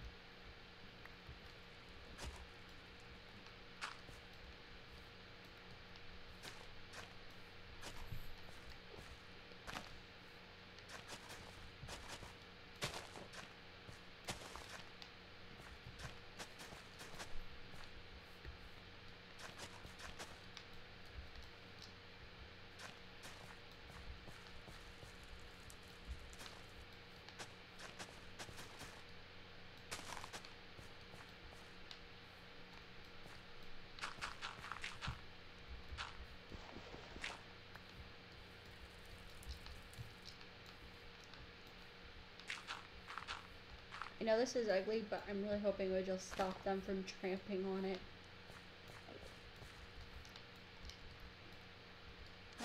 I know this is ugly, but I'm really hoping it would just stop them from tramping on it. Huh?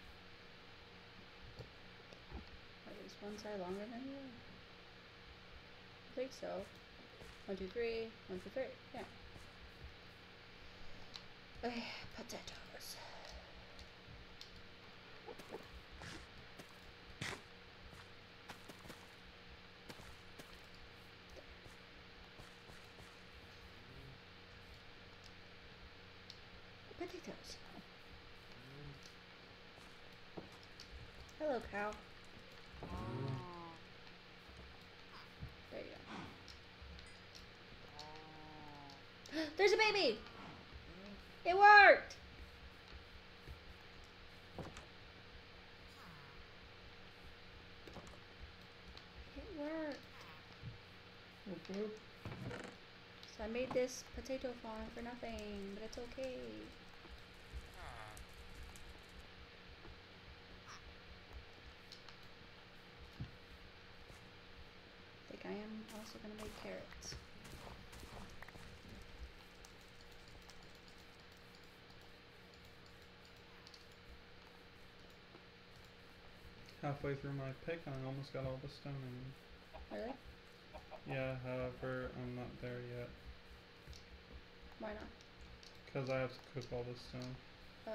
Are these ones are longer than you? I think so. 1, 2, 3. 1, 2, 3. Yeah. Okay, potatoes. Potatoes. Hello, cow. There you go. There's a baby! It worked! It worked. Okay. So I made this potato farm for nothing, but it's okay. I think I am also gonna make carrots. halfway through my pick and I almost got all the stone I need. Really? Yeah, however, I'm not there yet. Why not? Because I have to cook all this stone. Oh.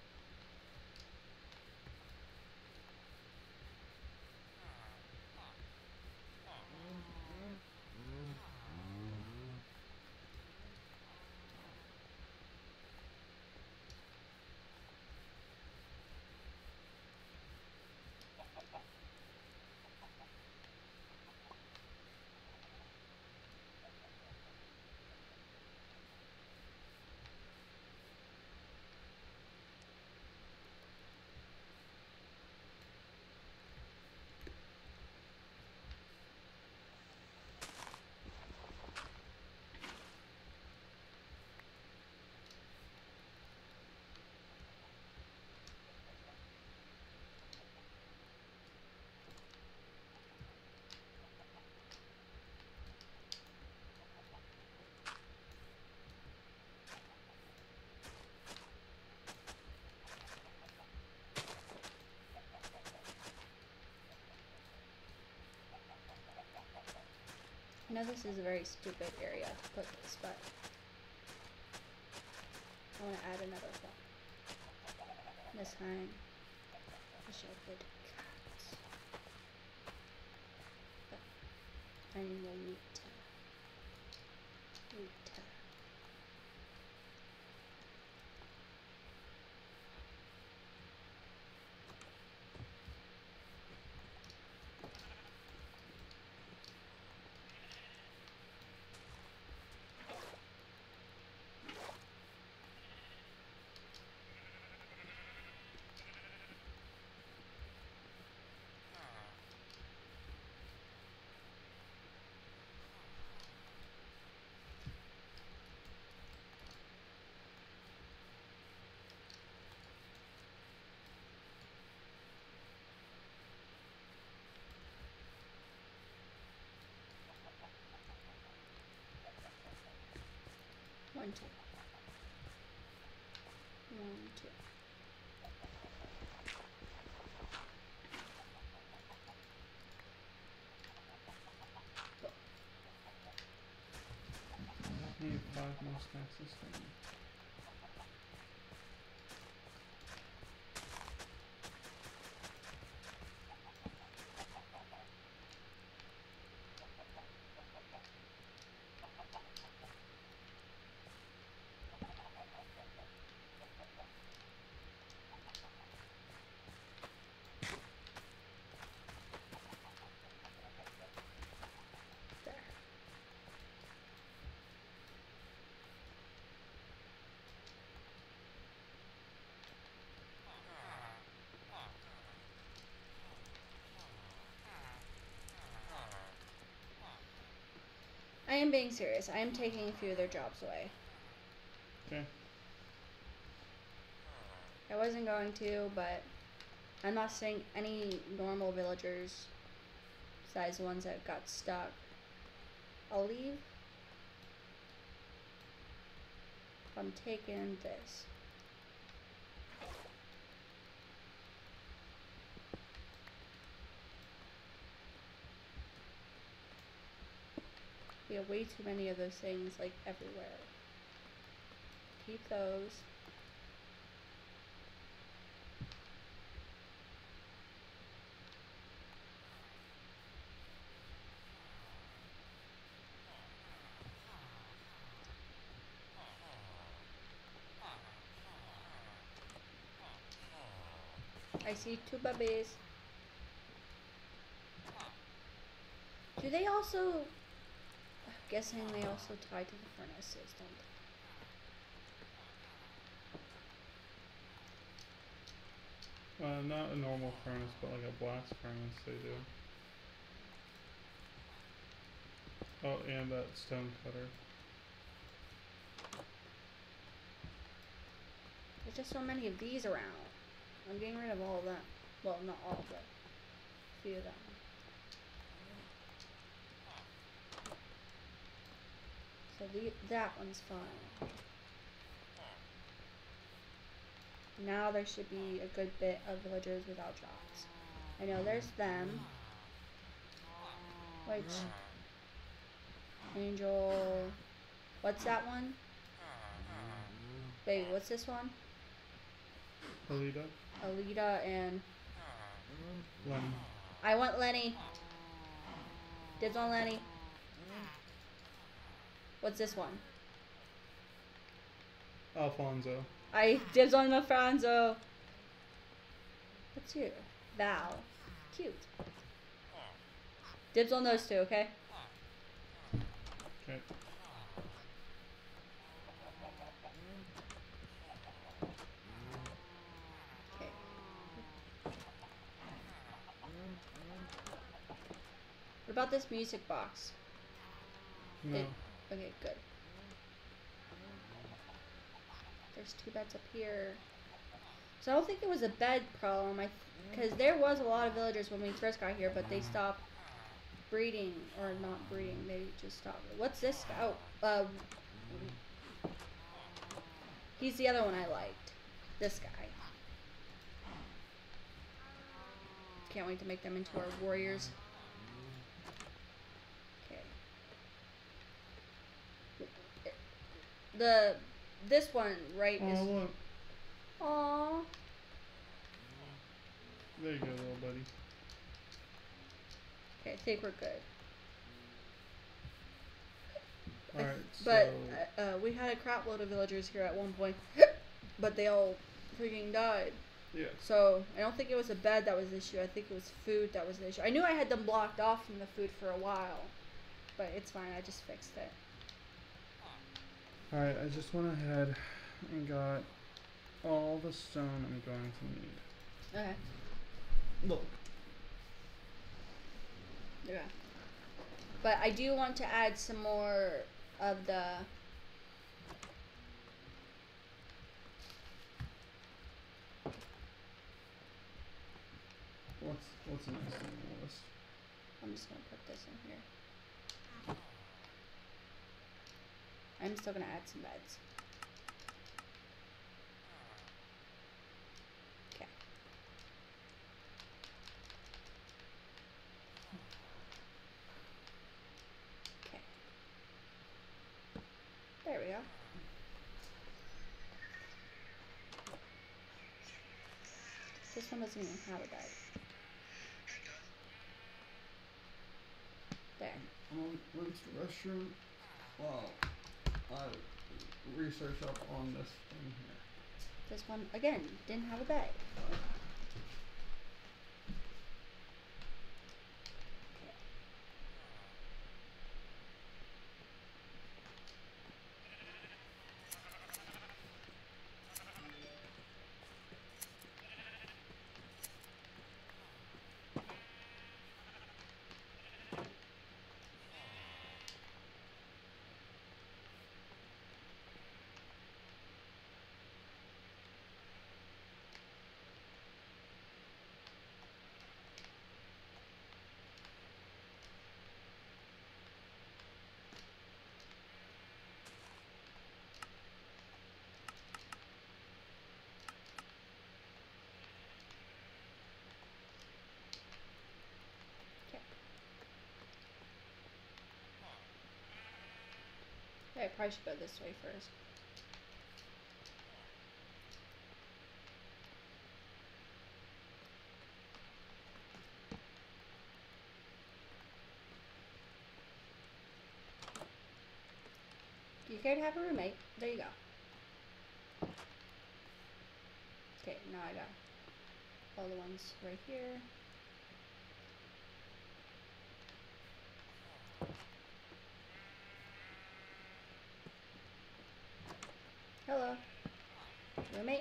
I know this is a very stupid area to put this, but I want to add another one. This time, I should have put cats. But I need more meat. Meat. 1, 2. 1, 2. I need 5 more stacks of stone. I am being serious. I am taking a few of their jobs away. Okay. I wasn't going to, but I'm not saying any normal villagers, besides the ones that got stuck. I'll leave. I'm taking this. We have way too many of those things, like, everywhere. Keep those. I see 2 puppies. Do they also... I'm guessing they also tie to the furnaces, don't they? Not a normal furnace, but like a blast furnace, they do. Oh, and that stone cutter. There's just so many of these around. I'm getting rid of all of them. Well, not all, but a few of them. So that one's fine. Now there should be a good bit of villagers without jobs. I know there's them. Which Angel, what's that one? Wait, what's this one? Alita. Alita and Lenny. I want Lenny. Dibs on Lenny. What's this one? Alfonso. I dibs on Alfonso. What's you? Val. Cute. Dibs on those two, okay? Okay. Okay. What about this music box? No. Okay, good. There's two beds up here. So I don't think it was a bed problem. Because there was a lot of villagers when we first got here, but they stopped breeding, or not breeding. They just stopped. What's this guy? Oh, he's the other one I liked. This guy. Can't wait to make them into our warriors. Okay. This one, right? Oh, is look. Aww. There you go, little buddy. Okay, I think we're good. Alright, But so... we had a crap load of villagers here at one point, but they all freaking died. Yeah. So I don't think it was a bed that was the issue. I think it was food that was the issue. I knew I had them blocked off from the food for a while, but it's fine. I just fixed it. Alright, I just went ahead and got all the stone I'm going to need. Okay. Look. Yeah. But I do want to add some more of the... What's next on the list? I'm just going to put this in here. I'm still going to add some beds. Okay. Okay. There we go. This one doesn't even have a bed. There. I'm going to the restroom while I research up on this thing here. This one, again, didn't have a bed. Okay, I probably should go this way first. You care to have a roommate? There you go. Okay, now I got all the ones right here. Hello. Roommate?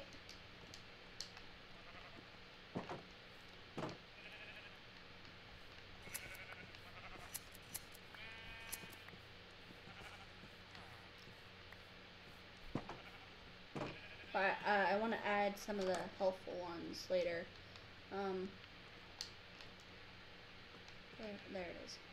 But I want to add some of the helpful ones later. There it is.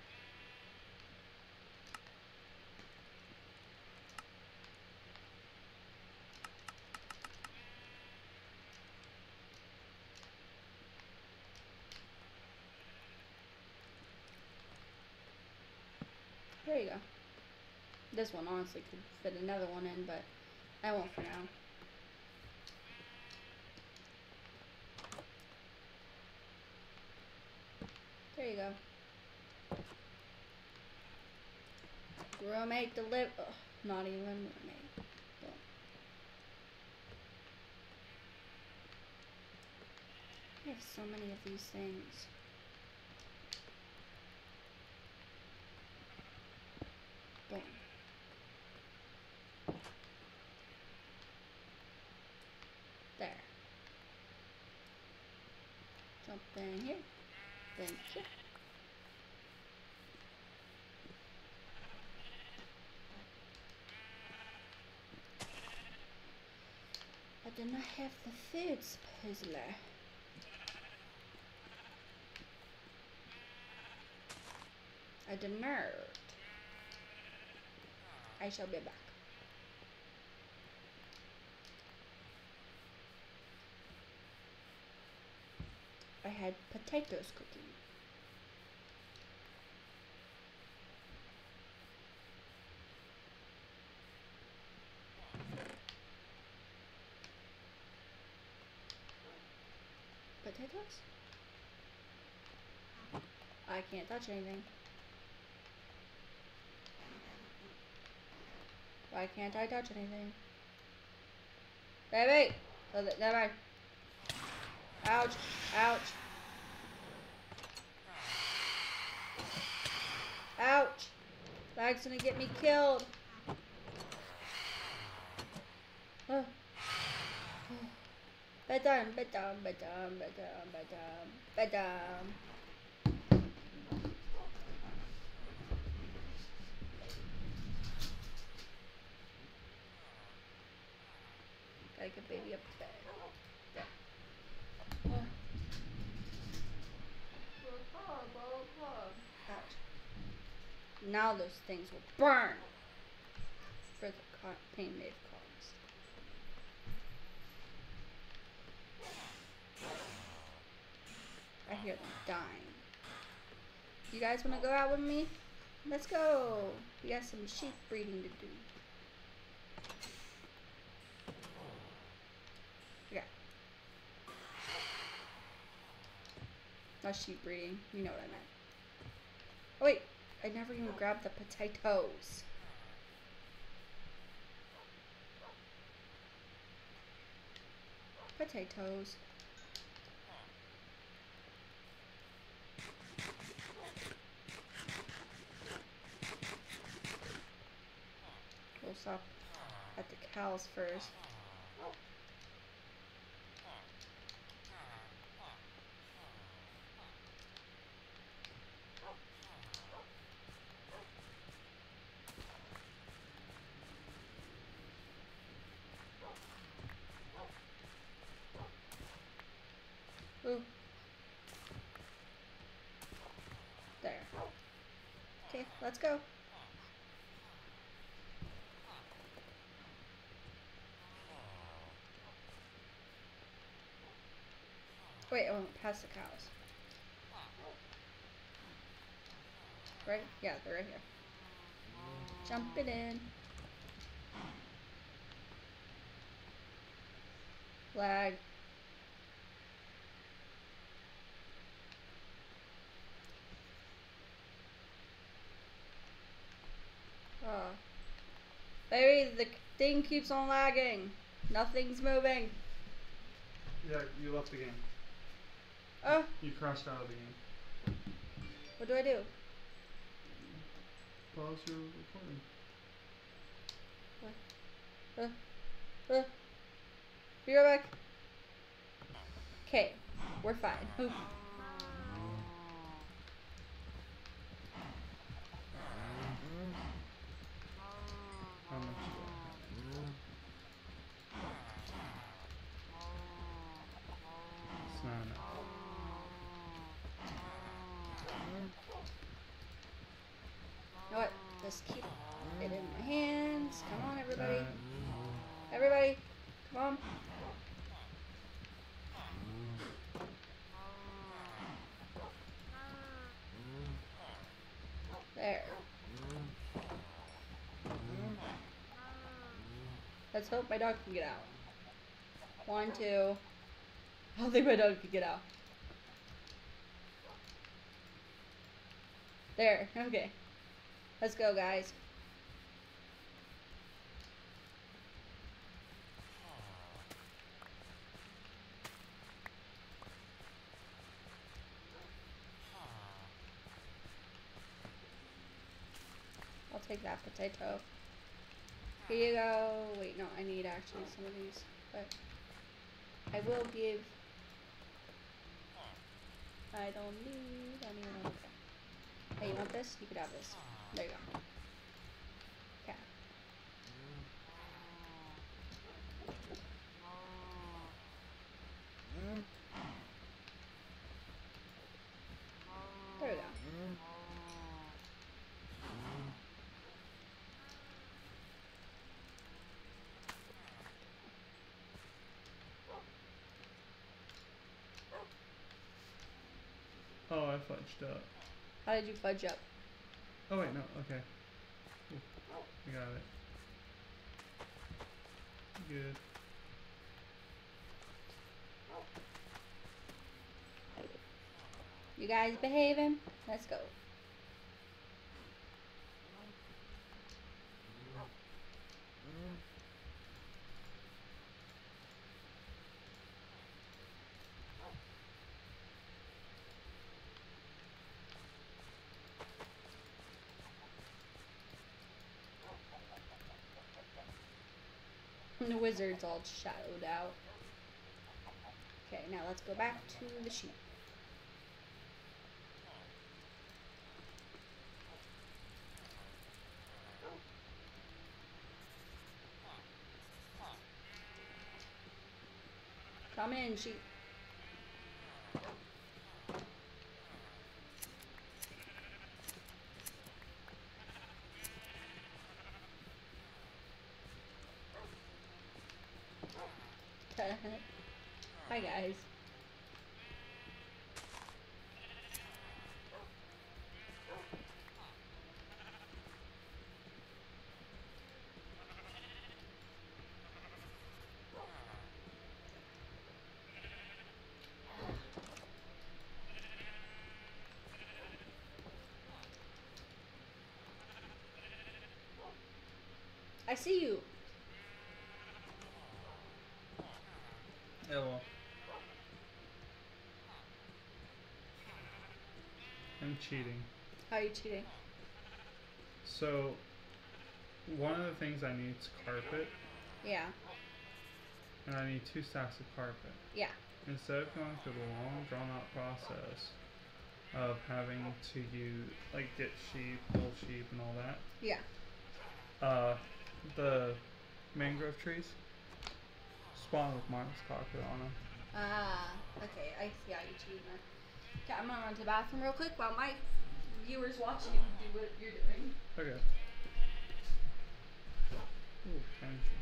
There you go. This one honestly could fit another one in, but I won't for now. There you go. Roommate deliver. Not even roommate. Boom. I have so many of these things. Boom. There. Jump in here. Thank you. I do not have the food, supposedly. I did not. I shall be back. I had potatoes cooking. Potatoes? I can't touch anything. Why can't I touch anything? Baby! Never mind. Ouch! Ouch! Ouch! That's gonna get me killed. Oh. Bedtime, bedtime, bedtime, bedtime, bedtime, bedtime. Gotta get baby up to bed. There. Ouch. Now those things will burn for the pain they've caused. I hear them dying. You guys want to go out with me? Let's go. We got some sheep breeding to do. Yeah. Not sheep breeding. You know what I meant. Oh wait, I never even grabbed the potatoes. Potatoes. We'll stop at the cows first. Ooh. There. Okay, let's go. Wait, I went past the cows. Right? Yeah, they're right here. Jump it in. Lag. Oh. Baby, the thing keeps on lagging. Nothing's moving. Yeah, you left the game. Oh. You crashed out of the game. What do I do? Pause your recording. What? Be right back. Okay, we're fine. Oop. How much do I have? It's not enough. You know what? Just keep it in my hands. Come on, everybody. Everybody, come on. There. Let's hope my dog can get out. 1, 2. I don't think my dog can get out. There. Okay. Let's go, guys. I'll take that potato. Here you go. Wait, no, I need actually some of these. But I will give. I don't need any of them. Hey, you want this? You could have this. There you go. Okay. There we go. Oh, I fudged up. How did you fudge up? Oh wait, no, okay. Ooh, I got it. Good. You guys behaving? Let's go. The wizard's all shadowed out. Okay, now let's go back to the sheep. Come in, sheep. Hi, guys. I see you. Yeah, well. I'm cheating. How are you cheating? So, one of the things I need is carpet, Yeah. and I need 2 stacks of carpet. Yeah. Instead of going through the long, drawn-out process of having to get sheep, pull sheep, and all that. Yeah. The mangrove trees spawn with minus carpet on them. Ah, okay. I see how you cheating there. Okay, I'm gonna run to the bathroom real quick while my viewers watching you do what you're doing. Okay. Ooh, energy.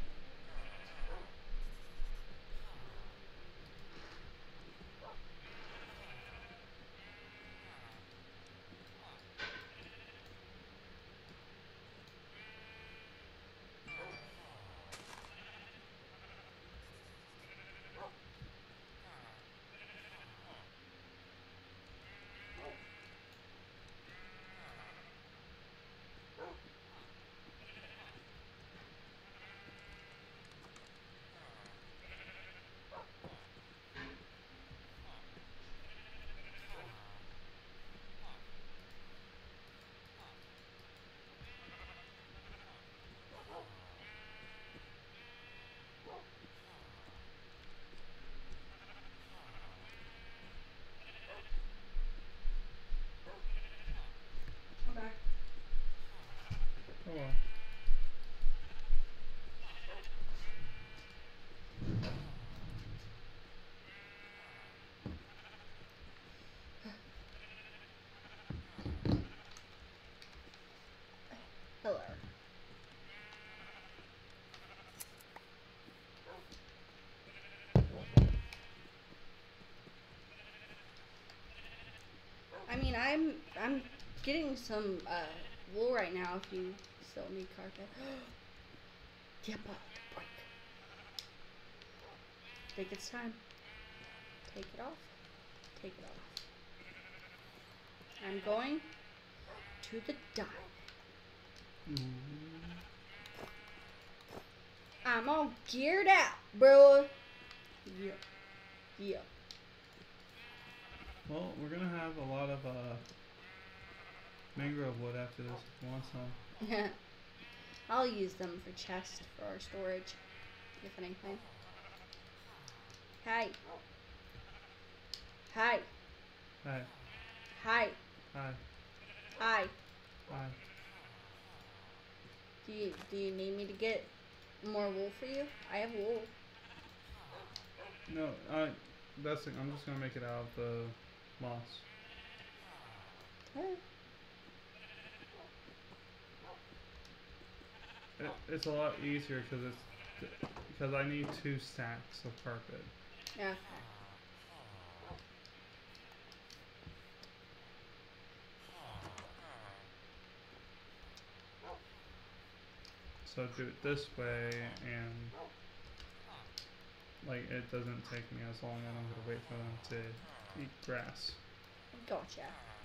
Okay. Oh well. Hello. I mean, I'm getting some wool right now if you still need carpet. Yep, break. Think it's time. Take it off. Take it off. I'm going to the dive. I'm all geared out, bro. Yeah. Yeah. Well, we're gonna have a lot of mangrove wood after this if you want some. Yeah. I'll use them for chest for our storage, if anything. Hi. Hi. Hi. Hi. Hi. Hi. Hi. Do you need me to get more wool for you? I have wool. No, best thing, I'm just gonna make it out of the moss. Huh. It's a lot easier because I need 2 stacks of carpet. Yeah. So do it this way, and like it doesn't take me as long. I don't have to wait for them to eat grass. Gotcha.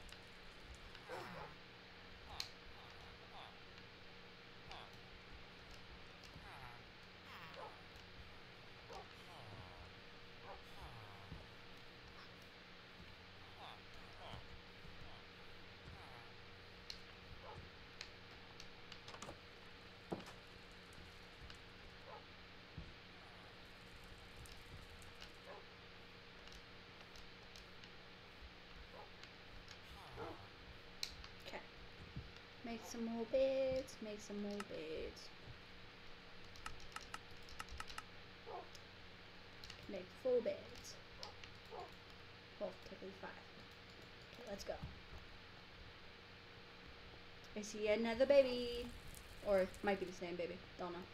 Okay. Make some more beds. Make some more beds. Make 4 beds. Well, technically 5. Okay, let's go. I see another baby. Or it might be the same baby. Don't know.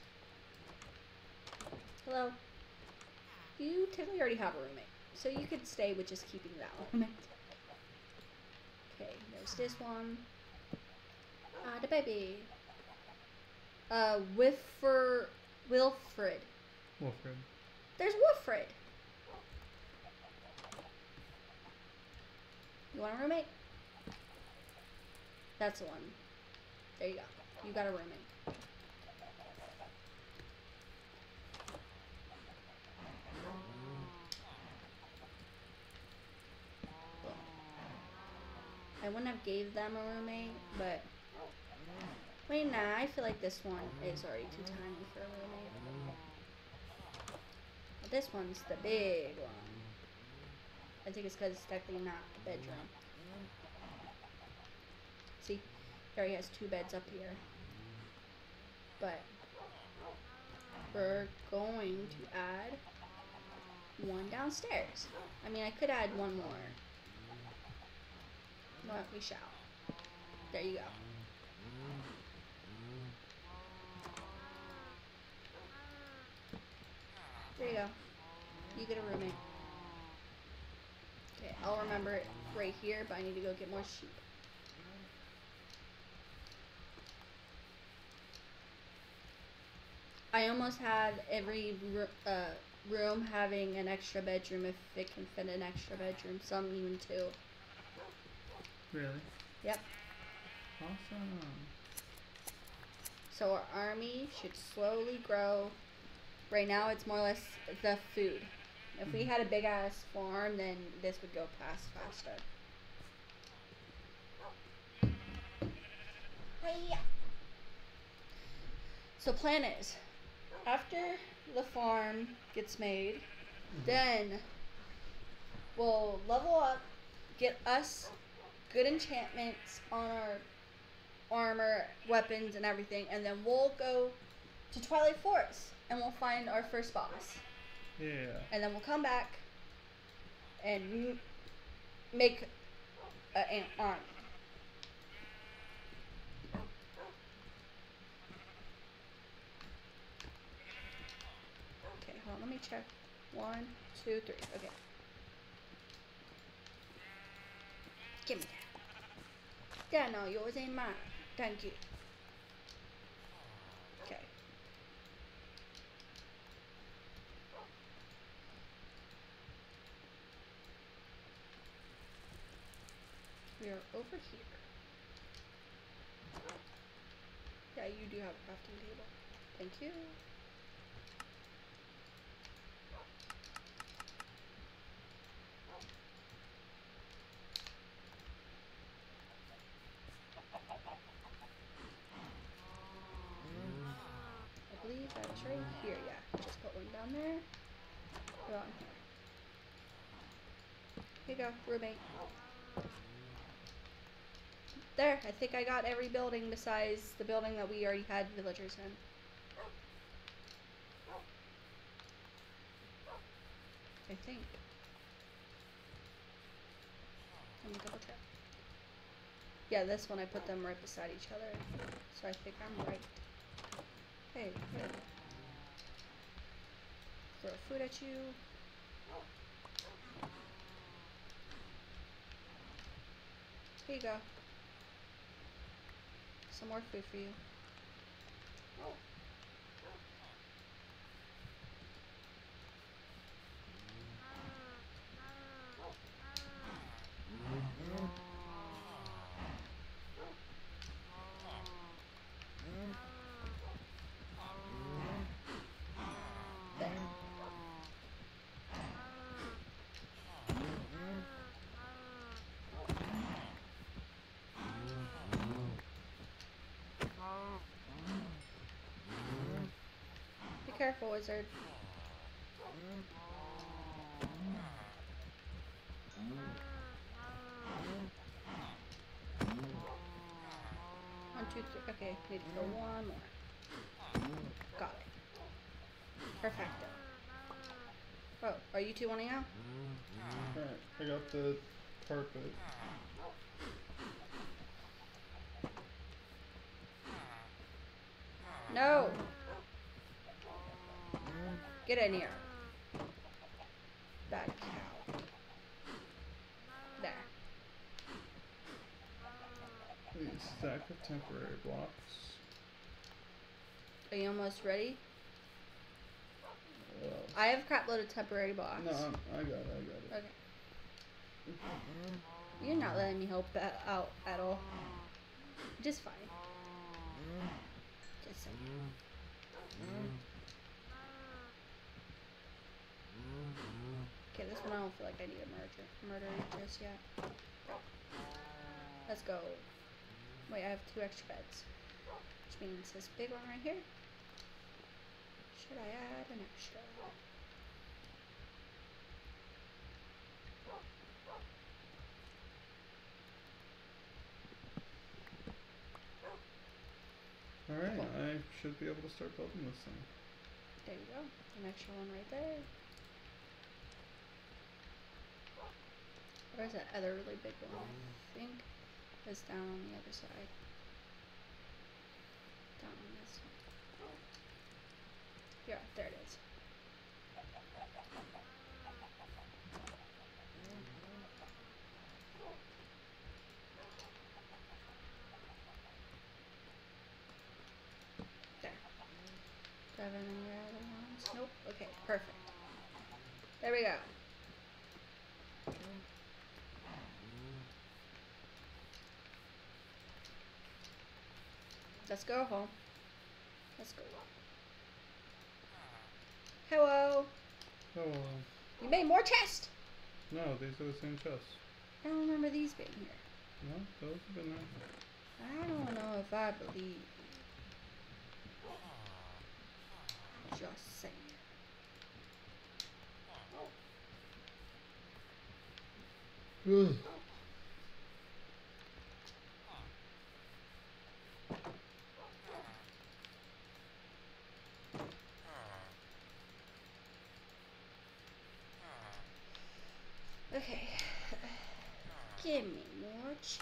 Hello. You technically already have a roommate. So you could stay with just keeping that roommate. Okay, there's this one. The baby. Wilfred. Wilfred. There's Wilfred. You want a roommate? That's the one. There you go. You got a roommate. I wouldn't have gave them a roommate, but wait, nah, I feel like this one is already too tiny for a roommate. But this one's the big one. I think it's because it's technically not a bedroom. See, he already has 2 beds up here. But we're going to add 1 downstairs. I mean, I could add 1 more. But we shall. There you go. There you go. You get a roommate. Okay, I'll remember it right here, but I need to go get more sheep. I almost had every room having an extra bedroom if it can fit an extra bedroom. Some even 2. Really? Yep. Awesome. So our army should slowly grow. Right now it's more or less the food. If we had a big ass farm, then this would go past faster. Hiya. So plan is, after the farm gets made, then we'll level up, get us good enchantments on our armor, weapons, and everything, and then we'll go to Twilight Forest and we'll find our first boss. Yeah. And then we'll come back and make an army. Okay, hold on, let me check. 1, 2, 3. Okay. Give me that. Yeah, no, yours ain't mine. Thank you. Okay. are over here. Yeah, you do have a crafting table. Thank you. I believe that's right here, yeah. Just put one down there. Go on here. Here you go, roommate. There, I think I got every building besides the building that we already had villagers in. I think. Let me double check. Yeah, this one I put them right beside each other. So I think I'm right. Hey, hey. Throw food at you. Here you go. Some more food for you. There. Be careful, wizard. One, two, three. Okay, need to go one more. Got it. Perfecto. Oh, are you two wanting out? Alright, I got the carpet. No! Get in here. Bad cow. There. A stack of temporary blocks. Are you almost ready? Well, I have a crap load of temporary blocks. no, I got it. Okay. You're not letting me help out at all. Just fine. Just saying. Okay, this one I don't feel like I need a murder just yet. Go. Let's go. Wait, I have 2 extra beds. Which means this big one right here. Should I add an extra? Alright, Cool. I should be able to start building this thing. There you go. An extra one right there. Where's that other really big one? I think it's down on the other side. Down on this side. Yeah, there it is. There. Do I have any other ones? Nope. Okay, perfect. There we go. Let's go home. Let's go. Hello. Oh, You made more chests. no, these are the same chests. I don't remember these being here. No, those have been there. I don't know if I believe. Just saying. Ugh. Okay. Give me more chest.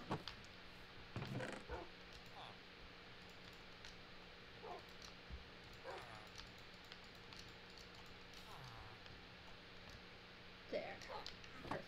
There. Perfect.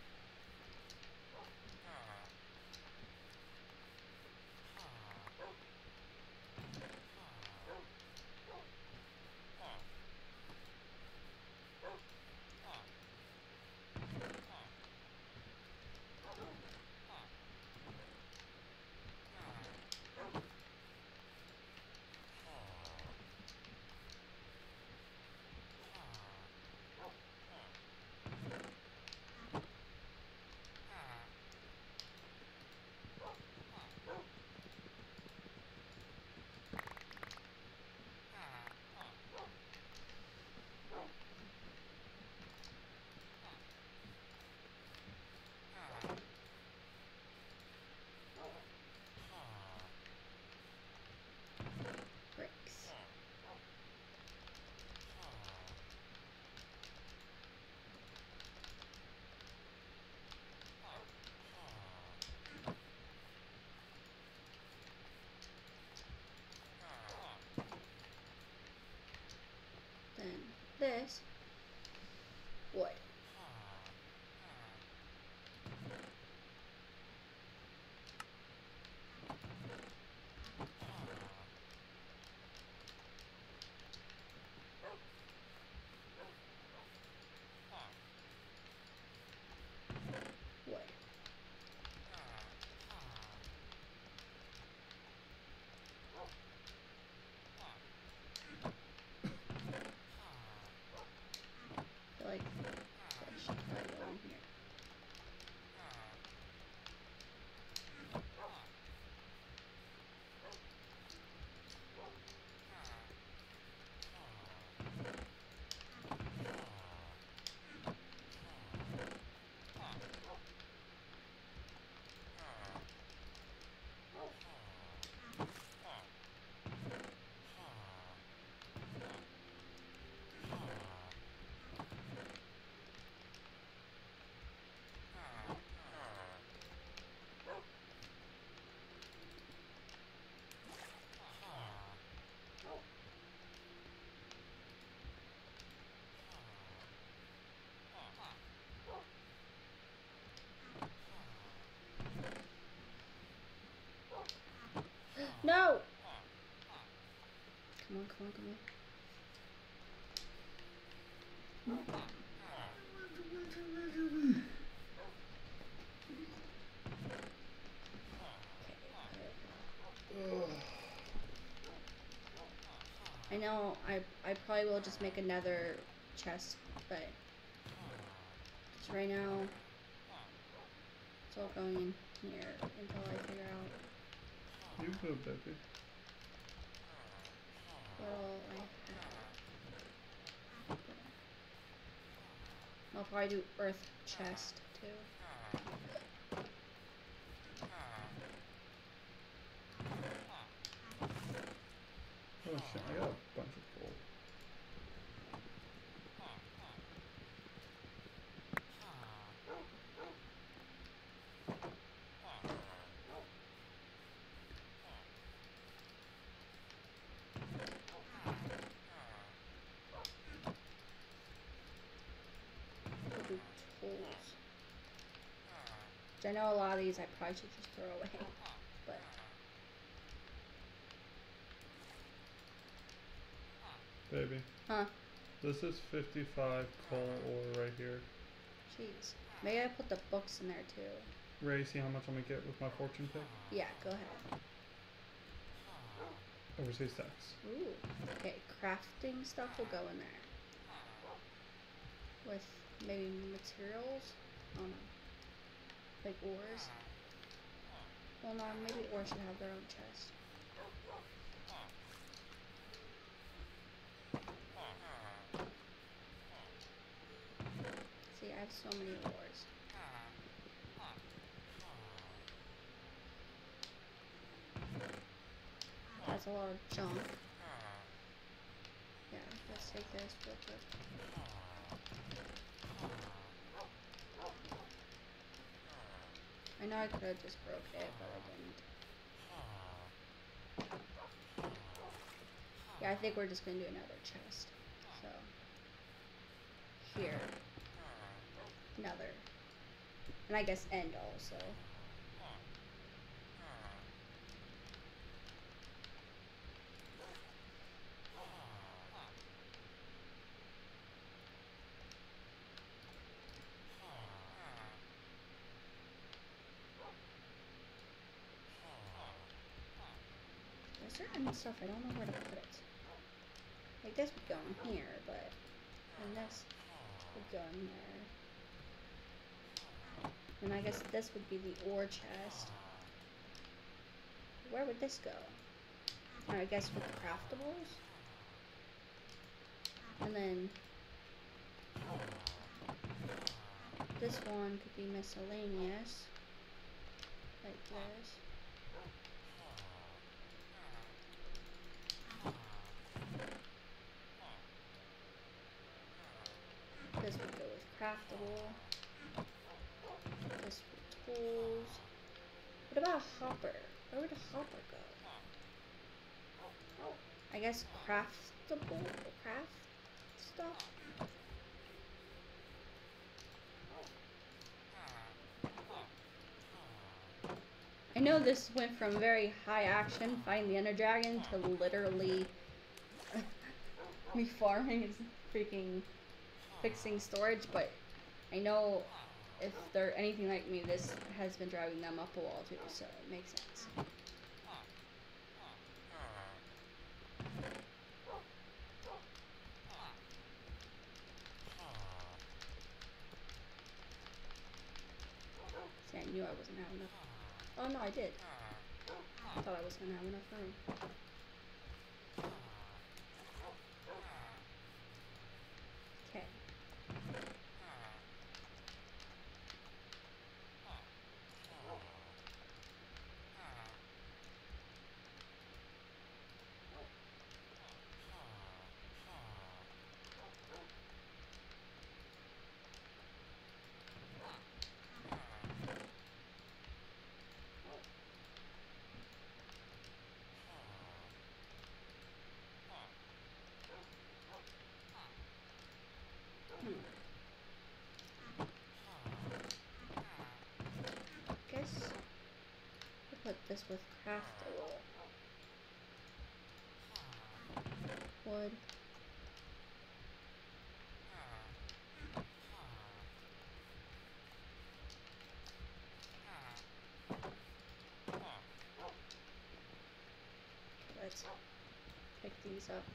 Bricks. Then this wood. Wood. I feel like that should probably go in here. No! Come on, come on, come on. I know I probably will just make another chest, but just right now it's all going in here until I figure out You go, baby. what all I have. I'll probably do earth chest too. Oh shit, I got a bunch of gold. I'll do tools. Which I know a lot of these I probably should just throw away, but Baby. huh? This is 55 coal ore right here. Jeez. Maybe I put the books in there too. Ray, see how much I'm gonna get with my fortune pick? Yeah, go ahead. Overseas stacks. Ooh. Okay, crafting stuff will go in there. With maybe materials? I don't know. Like ores? Well, no, maybe ores should have their own chest. See, I have so many ores. That's a lot of junk. Yeah, let's take this real quick. I know I could have just broke it, but I didn't. Yeah, I think we're just gonna do another chest. So here, another, and I guess end also. There's certain stuff I don't know where to put it. Like this would go in here, but and this would go in there. And I guess this would be the ore chest. Where would this go? I guess with the craftables. And then this one could be miscellaneous. Like this. This would go with craftable. This with tools. What about a hopper? Where would a hopper go? I guess craftable, craft stuff. I know this went from very high action, find the Ender Dragon, to literally me farming and freaking fixing storage, but I know if they're anything like me, this has been driving them up a wall too, so it makes sense. See, I knew I wasn't having enough. Oh no, I did. I thought I was gonna have enough room. Okay. Guess we'll put this with craftable wood. Let's pick these up.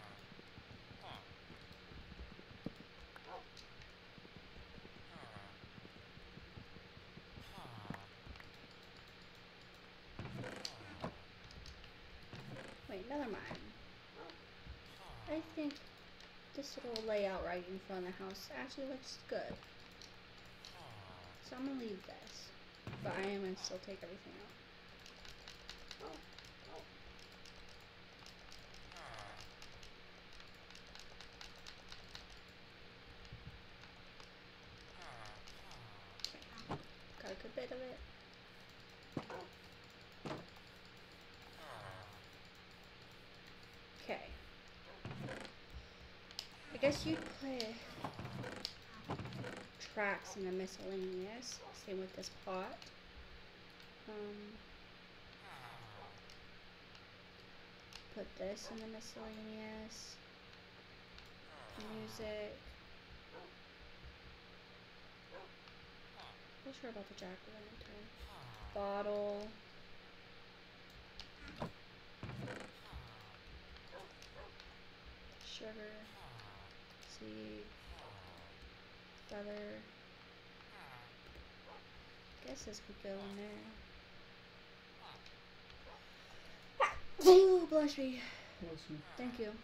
Wait, never mind. I think this little layout right in front of the house actually looks good. So I'm gonna leave this, but I am gonna still take everything out. Got a good bit of it. Okay. I guess you put tracks in the miscellaneous. Same with this pot. Put this in the miscellaneous. Music. Not sure about the jack-o'-lantern. Bottle. Sugar. Seed. Feather. Guess this could go in there. Oh, bless me. Thank you.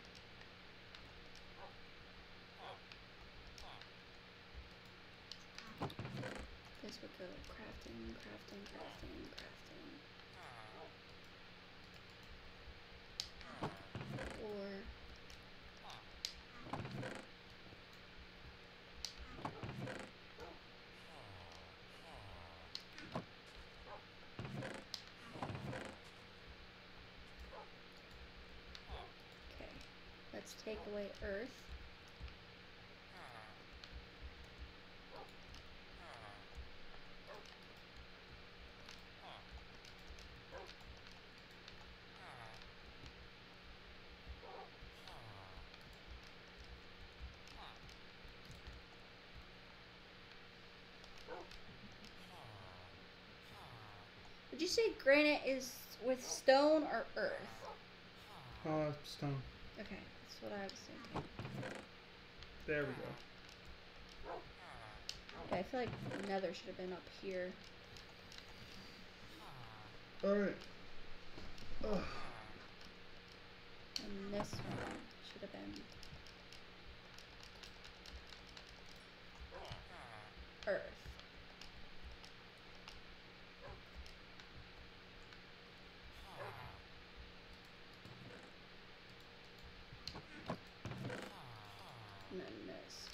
This would go crafting, crafting, crafting, crafting. Or Let's take away earth. Would you say granite is with stone or earth? Stone. Okay, that's what I was thinking. There we go. Okay, I feel like nether should have been up here. Alright. And this one should have been earth. And then this.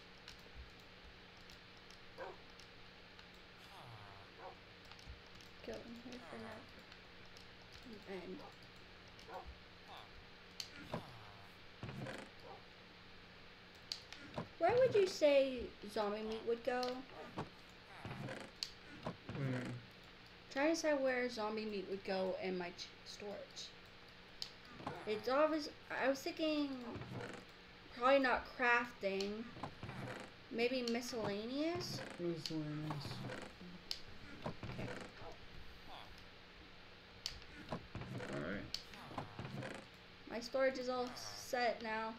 Go in here for an end. Where would you say zombie meat would go? Try to decide where zombie meat would go in my storage. It's obvious. I was thinking probably not crafting. Maybe miscellaneous. Miscellaneous. Okay. Alright. My storage is all set now.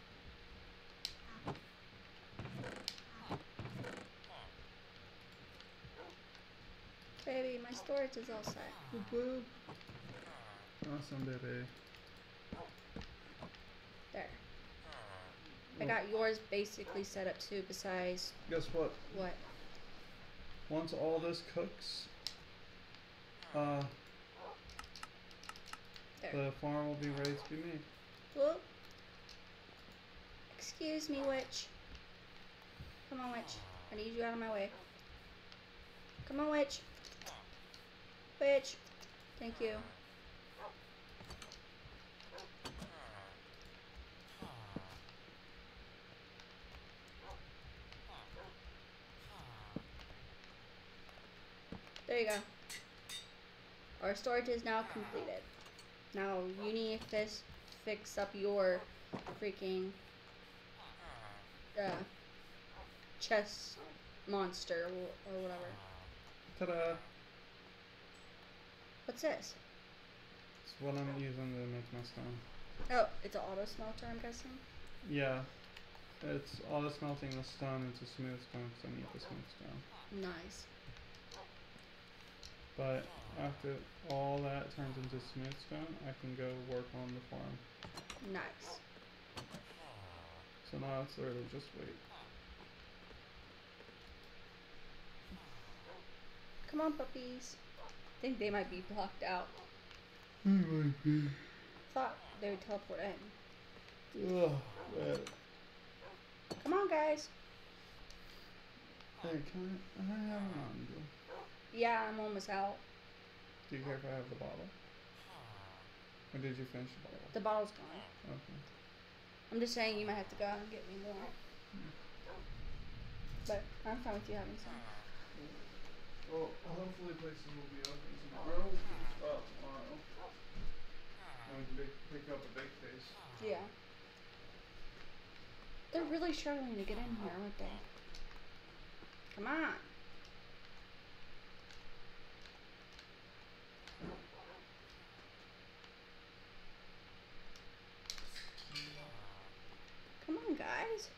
Baby, my storage is all set. Woo-hoo. Awesome, baby. There. I got yours basically set up too, besides... Guess what? What? Once all this cooks, There. the farm will be ready to be made. Whoop. Excuse me, witch. Come on, witch. I need you out of my way. Come on, witch. Witch. Thank you. There you go. Our storage is now completed. Now you need to fix up your freaking chest monster or whatever. Ta-da! What's this? It's what I'm using to make my stone. Oh, it's an auto smelter, I'm guessing. Yeah. It's auto smelting the stone into smooth stone because I need the smooth stone. Nice. But after all that turns into smooth stone, I can go work on the farm. Nice. So now it's literally just wait. Come on, puppies. I think they might be blocked out. They might be. Thought they would teleport in. Ugh, man. Come on, guys. Hey, can I have an Mountain Dew? Yeah, I'm almost out. Do you care if I have the bottle? Or did you finish the bottle? The bottle's gone. Okay. I'm just saying you might have to go out and get me more. But I'm fine with you having some. Well, hopefully places will be open tomorrow. Tomorrow. And we can pick up a big case. Yeah. They're really struggling to get in here, aren't they? Come on. Come on, guys.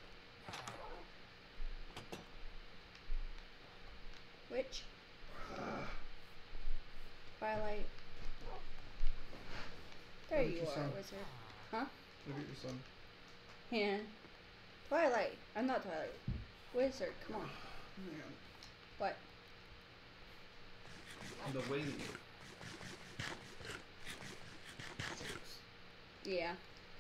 Witch. Twilight. There Look at you your are, son. wizard. Huh? Look at your son. Yeah. Twilight. I'm not Twilight. Wizard, come on. Man. What? The waiting. Yeah.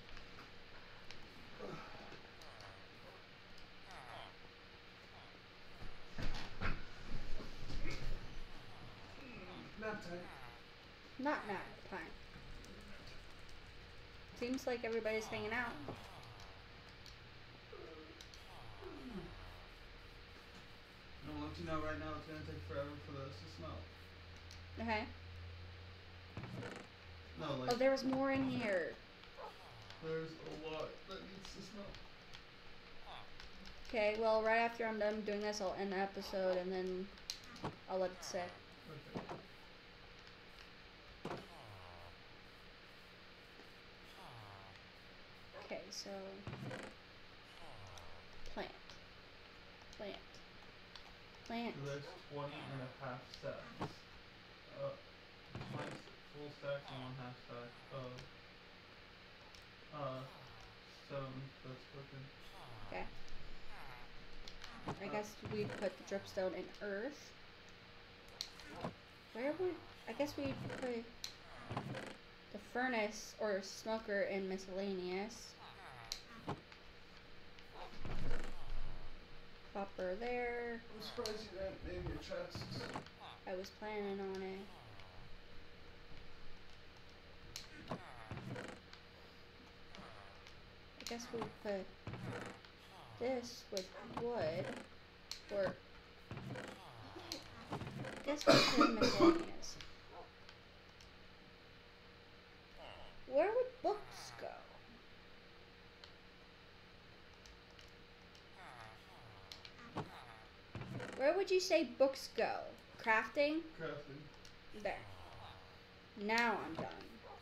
Nap time. Not nap time. Seems like everybody's hanging out. want you to know right now it's gonna take forever for those to smell. Okay. No, like. Oh, there was more in here. There's a lot that needs to smell. Okay, well, right after I'm done doing this, I'll end the episode and then I'll let it sit. Okay. Okay, so plant. So there's 20 and a half stacks. 20 full stacks and 1/2 stack of stone that's cooking. Okay. I guess we put the dripstone in earth. Where would I guess we put the furnace or smoker in miscellaneous. Copper there. I'm surprised you didn't name your chests. I was planning on it. I guess we put this with wood, or I guess we put miscellaneous. Where would books go? Where would you say books go? Crafting? Crafting. There. Now I'm done.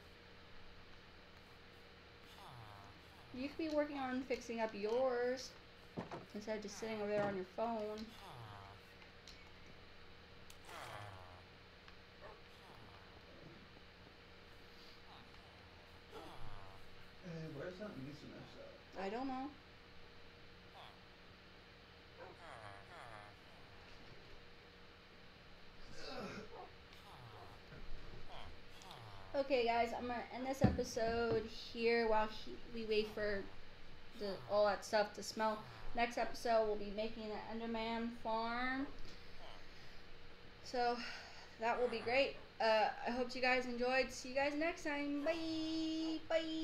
You could be working on fixing up yours instead of just sitting over there on your phone. Hey, where's that mucinex at? I don't know. Okay, guys, I'm gonna end this episode here while we wait for all that stuff to smell. Next episode, we'll be making an Enderman farm. So that will be great. I hope you guys enjoyed. See you guys next time. Bye. Bye.